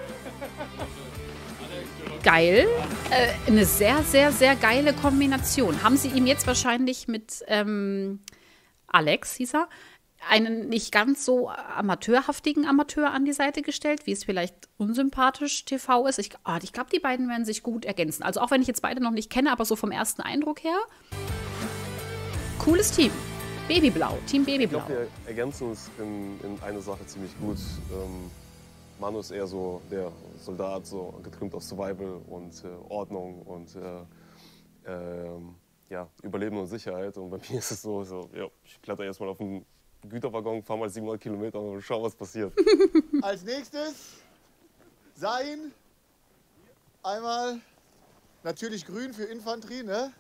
Geil. Äh, eine sehr, sehr, sehr geile Kombination. Haben Sie ihm jetzt wahrscheinlich mit ähm, Alex, hieß er, einen nicht ganz so amateurhaftigen Amateur an die Seite gestellt, wie es vielleicht unsympathisch T V ist. Ich, oh, ich glaube, die beiden werden sich gut ergänzen. Also auch wenn ich jetzt beide noch nicht kenne, aber so vom ersten Eindruck her. Cooles Team. Babyblau, Team Babyblau. Ich glaube, wir ergänzen uns in, in einer Sache ziemlich gut. Ähm, Manu ist eher so der Soldat, so getrimmt auf Survival und äh, Ordnung und äh, äh, ja, Überleben und Sicherheit. Und bei mir ist es so, so ja, ich kletter erstmal auf den Güterwaggon, fahre mal siebenhundert Kilometer und schau, was passiert. Als nächstes Sein. Einmal natürlich grün für Infanterie, ne?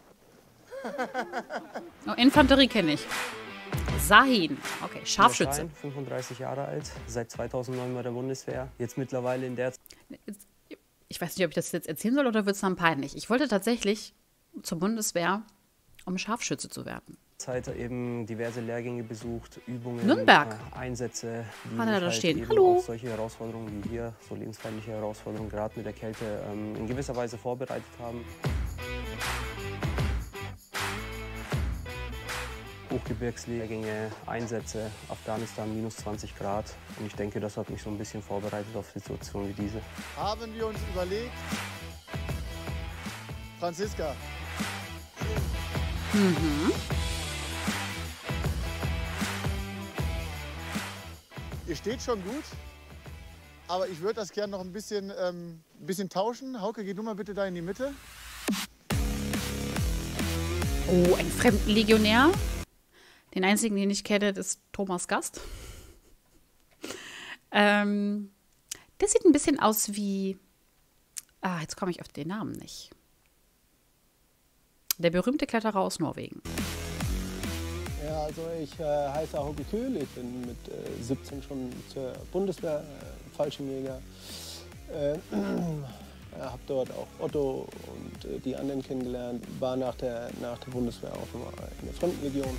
Oh, Infanterie kenne ich. Sahin, okay, Scharfschütze. Schein, fünfunddreißig Jahre alt, seit zweitausendneun bei der Bundeswehr. Jetzt mittlerweile in der... Ich weiß nicht, ob ich das jetzt erzählen soll oder wird es dann peinlich. Ich wollte tatsächlich zur Bundeswehr, um Scharfschütze zu werden. Zeit eben diverse Lehrgänge besucht, Übungen, Nürnberg. Äh, Einsätze, die Hat er mich da halt stehen. eben Hallo. auf solche Herausforderungen wie hier, so lebensfeindliche Herausforderungen, gerade mit der Kälte, ähm, in gewisser Weise vorbereitet haben. Hochgebirgslehrgänge, Einsätze, Afghanistan minus zwanzig Grad. Und ich denke, das hat mich so ein bisschen vorbereitet auf Situationen wie diese. Haben wir uns überlegt, Franziska. Mhm. Ihr steht schon gut, aber ich würde das gerne noch ein bisschen, ähm, ein bisschen tauschen. Hauke, geh du mal bitte da in die Mitte. Oh, ein Fremdenlegionär. Den einzigen, den ich kenne, ist Thomas Gast. Ähm, der sieht ein bisschen aus wie... Ah, jetzt komme ich auf den Namen nicht. Der berühmte Kletterer aus Norwegen. Ja, also ich äh, heiße Hauke Kühl, ich bin mit äh, siebzehn schon zur Bundeswehr, äh, Fallschirmjäger. Äh, habe dort auch Otto und äh, die anderen kennengelernt, war nach der, nach der Bundeswehr auch nochmal in der Fremdenlegion.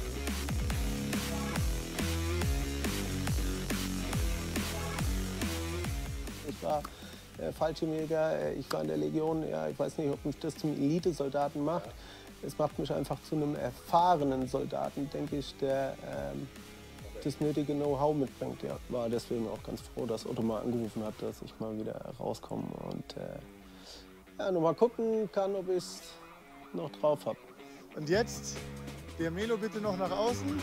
Ich war äh, Fallschirmjäger, äh, ich war in der Legion, ja, ich weiß nicht, ob mich das zum Elitesoldaten macht. Es macht mich einfach zu einem erfahrenen Soldaten, denke ich, der ähm, das nötige Know-how mitbringt. Ja, war deswegen auch ganz froh, dass Otto mal angerufen hat, dass ich mal wieder rauskomme und äh, ja, noch mal gucken kann, ob ich es noch drauf habe. Und jetzt der Melo bitte noch nach außen.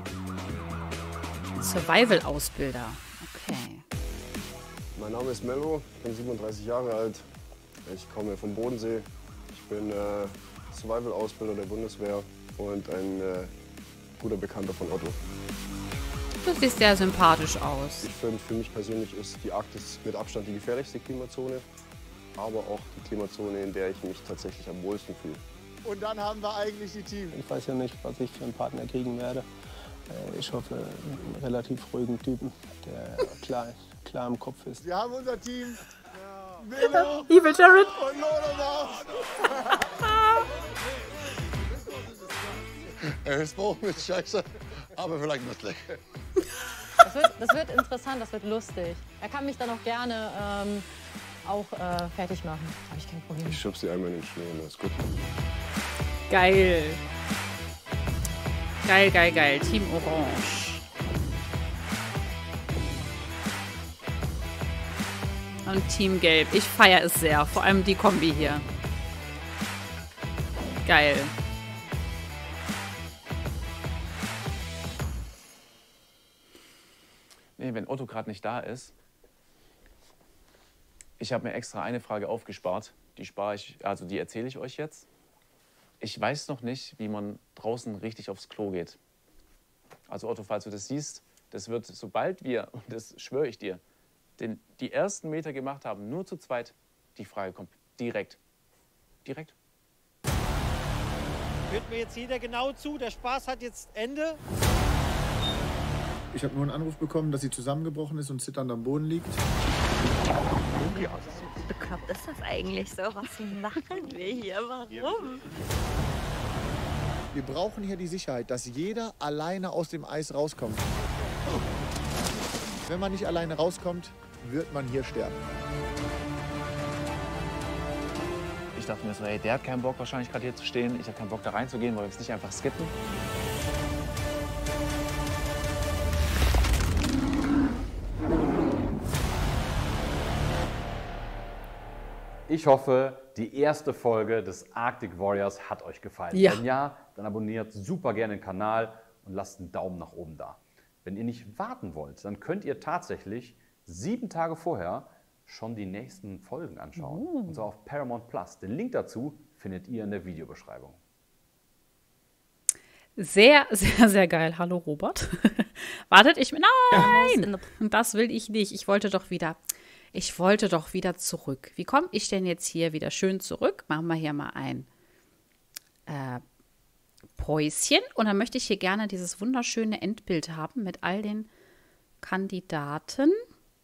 Survival-Ausbilder. Okay. Mein Name ist Melo, ich bin siebenunddreißig Jahre alt. Ich komme vom Bodensee. Ich bin äh, Survival-Ausbilder der Bundeswehr und ein äh, guter Bekannter von Otto. Du siehst sehr sympathisch aus. Ich finde, für mich persönlich ist die Arktis mit Abstand die gefährlichste Klimazone, aber auch die Klimazone, in der ich mich tatsächlich am wohlsten fühle. Und dann haben wir eigentlich die Team. Ich weiß ja nicht, was ich für einen Partner kriegen werde. Äh, Ich hoffe, einen relativ ruhigen Typen, der klar, klar im Kopf ist. Wir haben unser Team. Melo Evil Jared. und Lodo. Er ist Bauch mit Scheiße, aber vielleicht lustig. Das wird, das wird interessant, das wird lustig. Er kann mich dann auch gerne ähm, auch äh, fertig machen. Habe ich kein Problem. Ich schub sie einmal in den Schnee und das ist gut. Geil. Geil, geil, geil. Team Orange. Und Team Gelb. Ich feiere es sehr. Vor allem die Kombi hier. Geil. Nee, wenn Otto gerade nicht da ist. Ich habe mir extra eine Frage aufgespart. Die spare ich, also die erzähle ich euch jetzt. Ich weiß noch nicht, wie man draußen richtig aufs Klo geht. Also Otto, falls du das siehst, das wird, sobald wir, und das schwöre ich dir, den, die ersten Meter gemacht haben, nur zu zweit, die Frage kommt direkt. Direkt. Hört mir jetzt jeder genau zu, der Spaß hat jetzt Ende. Ich habe nur einen Anruf bekommen, dass sie zusammengebrochen ist und zitternd am Boden liegt. Wie bekloppt ist das eigentlich so? Was machen wir hier? Warum? Wir brauchen hier die Sicherheit, dass jeder alleine aus dem Eis rauskommt. Wenn man nicht alleine rauskommt, wird man hier sterben. Ich dachte mir so, ey, der hat keinen Bock wahrscheinlich gerade hier zu stehen. Ich habe keinen Bock da reinzugehen, weil wir jetzt nicht einfach skippen. Ich hoffe, die erste Folge des Arctic Warriors hat euch gefallen. Ja. Wenn ja, dann abonniert super gerne den Kanal und lasst einen Daumen nach oben da. Wenn ihr nicht warten wollt, dann könnt ihr tatsächlich sieben Tage vorher schon die nächsten Folgen anschauen. Oh. Und zwar auf Paramount Plus. Den Link dazu findet ihr in der Videobeschreibung. Sehr, sehr, sehr geil. Hallo, Robert. Wartet, ich... Nein! Und das will ich nicht. Ich wollte doch wieder... Ich wollte doch wieder zurück. Wie komme ich denn jetzt hier wieder schön zurück? Machen wir hier mal ein äh, Päuschen. Und dann möchte ich hier gerne dieses wunderschöne Endbild haben mit all den Kandidaten.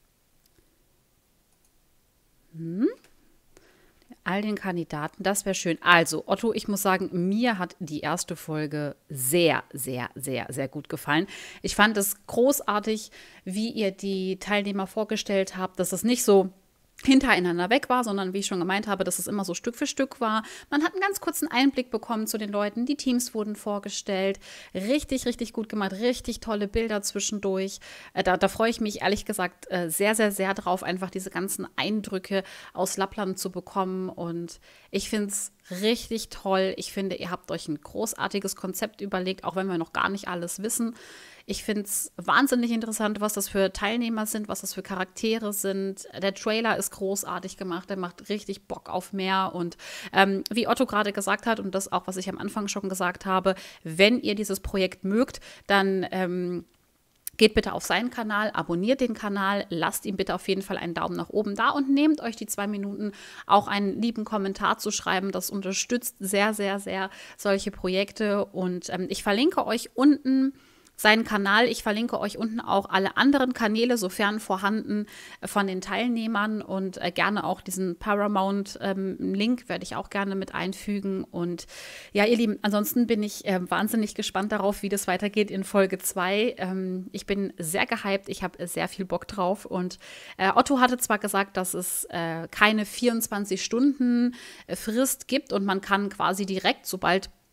Hm. All den Kandidaten, das wäre schön. Also, Otto, ich muss sagen, mir hat die erste Folge sehr, sehr, sehr, sehr gut gefallen. Ich fand es großartig, wie ihr die Teilnehmer vorgestellt habt, dass es nicht so hintereinander weg war, sondern wie ich schon gemeint habe, dass es immer so Stück für Stück war. Man hat einen ganz kurzen Einblick bekommen zu den Leuten. Die Teams wurden vorgestellt. Richtig, richtig gut gemacht. Richtig tolle Bilder zwischendurch. Äh, da, da freue ich mich ehrlich gesagt äh, sehr, sehr, sehr drauf, einfach diese ganzen Eindrücke aus Lappland zu bekommen. Und ich finde es richtig toll. Ich finde, ihr habt euch ein großartiges Konzept überlegt, auch wenn wir noch gar nicht alles wissen. Ich finde es wahnsinnig interessant, was das für Teilnehmer sind, was das für Charaktere sind. Der Trailer ist großartig gemacht, der macht richtig Bock auf mehr. Und ähm, wie Otto gerade gesagt hat, und das auch, was ich am Anfang schon gesagt habe, wenn ihr dieses Projekt mögt, dann ähm, geht bitte auf seinen Kanal, abonniert den Kanal, lasst ihm bitte auf jeden Fall einen Daumen nach oben da und nehmt euch die zwei Minuten, auch einen lieben Kommentar zu schreiben. Das unterstützt sehr, sehr, sehr solche Projekte. Und ähm, ich verlinke euch unten seinen Kanal. Ich verlinke euch unten auch alle anderen Kanäle, sofern vorhanden, von den Teilnehmern und äh, gerne auch diesen Paramount-Link ähm, werde ich auch gerne mit einfügen. Und ja, ihr Lieben, ansonsten bin ich äh, wahnsinnig gespannt darauf, wie das weitergeht in Folge zwei. Ähm, ich bin sehr gehypt, ich habe sehr viel Bock drauf und äh, Otto hatte zwar gesagt, dass es äh, keine vierundzwanzig Stunden Frist gibt und man kann quasi direkt, sobald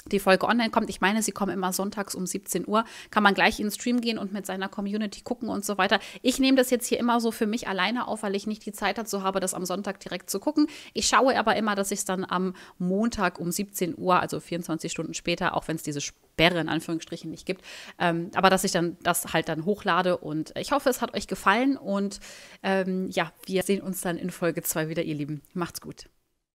die Folge online kommt. Ich meine, sie kommen immer sonntags um siebzehn Uhr. Kann man gleich in den Stream gehen und mit seiner Community gucken und so weiter. Ich nehme das jetzt hier immer so für mich alleine auf, weil ich nicht die Zeit dazu habe, das am Sonntag direkt zu gucken. Ich schaue aber immer, dass ich es dann am Montag um siebzehn Uhr, also vierundzwanzig Stunden später, auch wenn es diese Sperre in Anführungsstrichen nicht gibt, ähm, aber dass ich dann das halt dann hochlade. Und ich hoffe, es hat euch gefallen. Und ähm, ja, wir sehen uns dann in Folge zwei wieder, ihr Lieben. Macht's gut.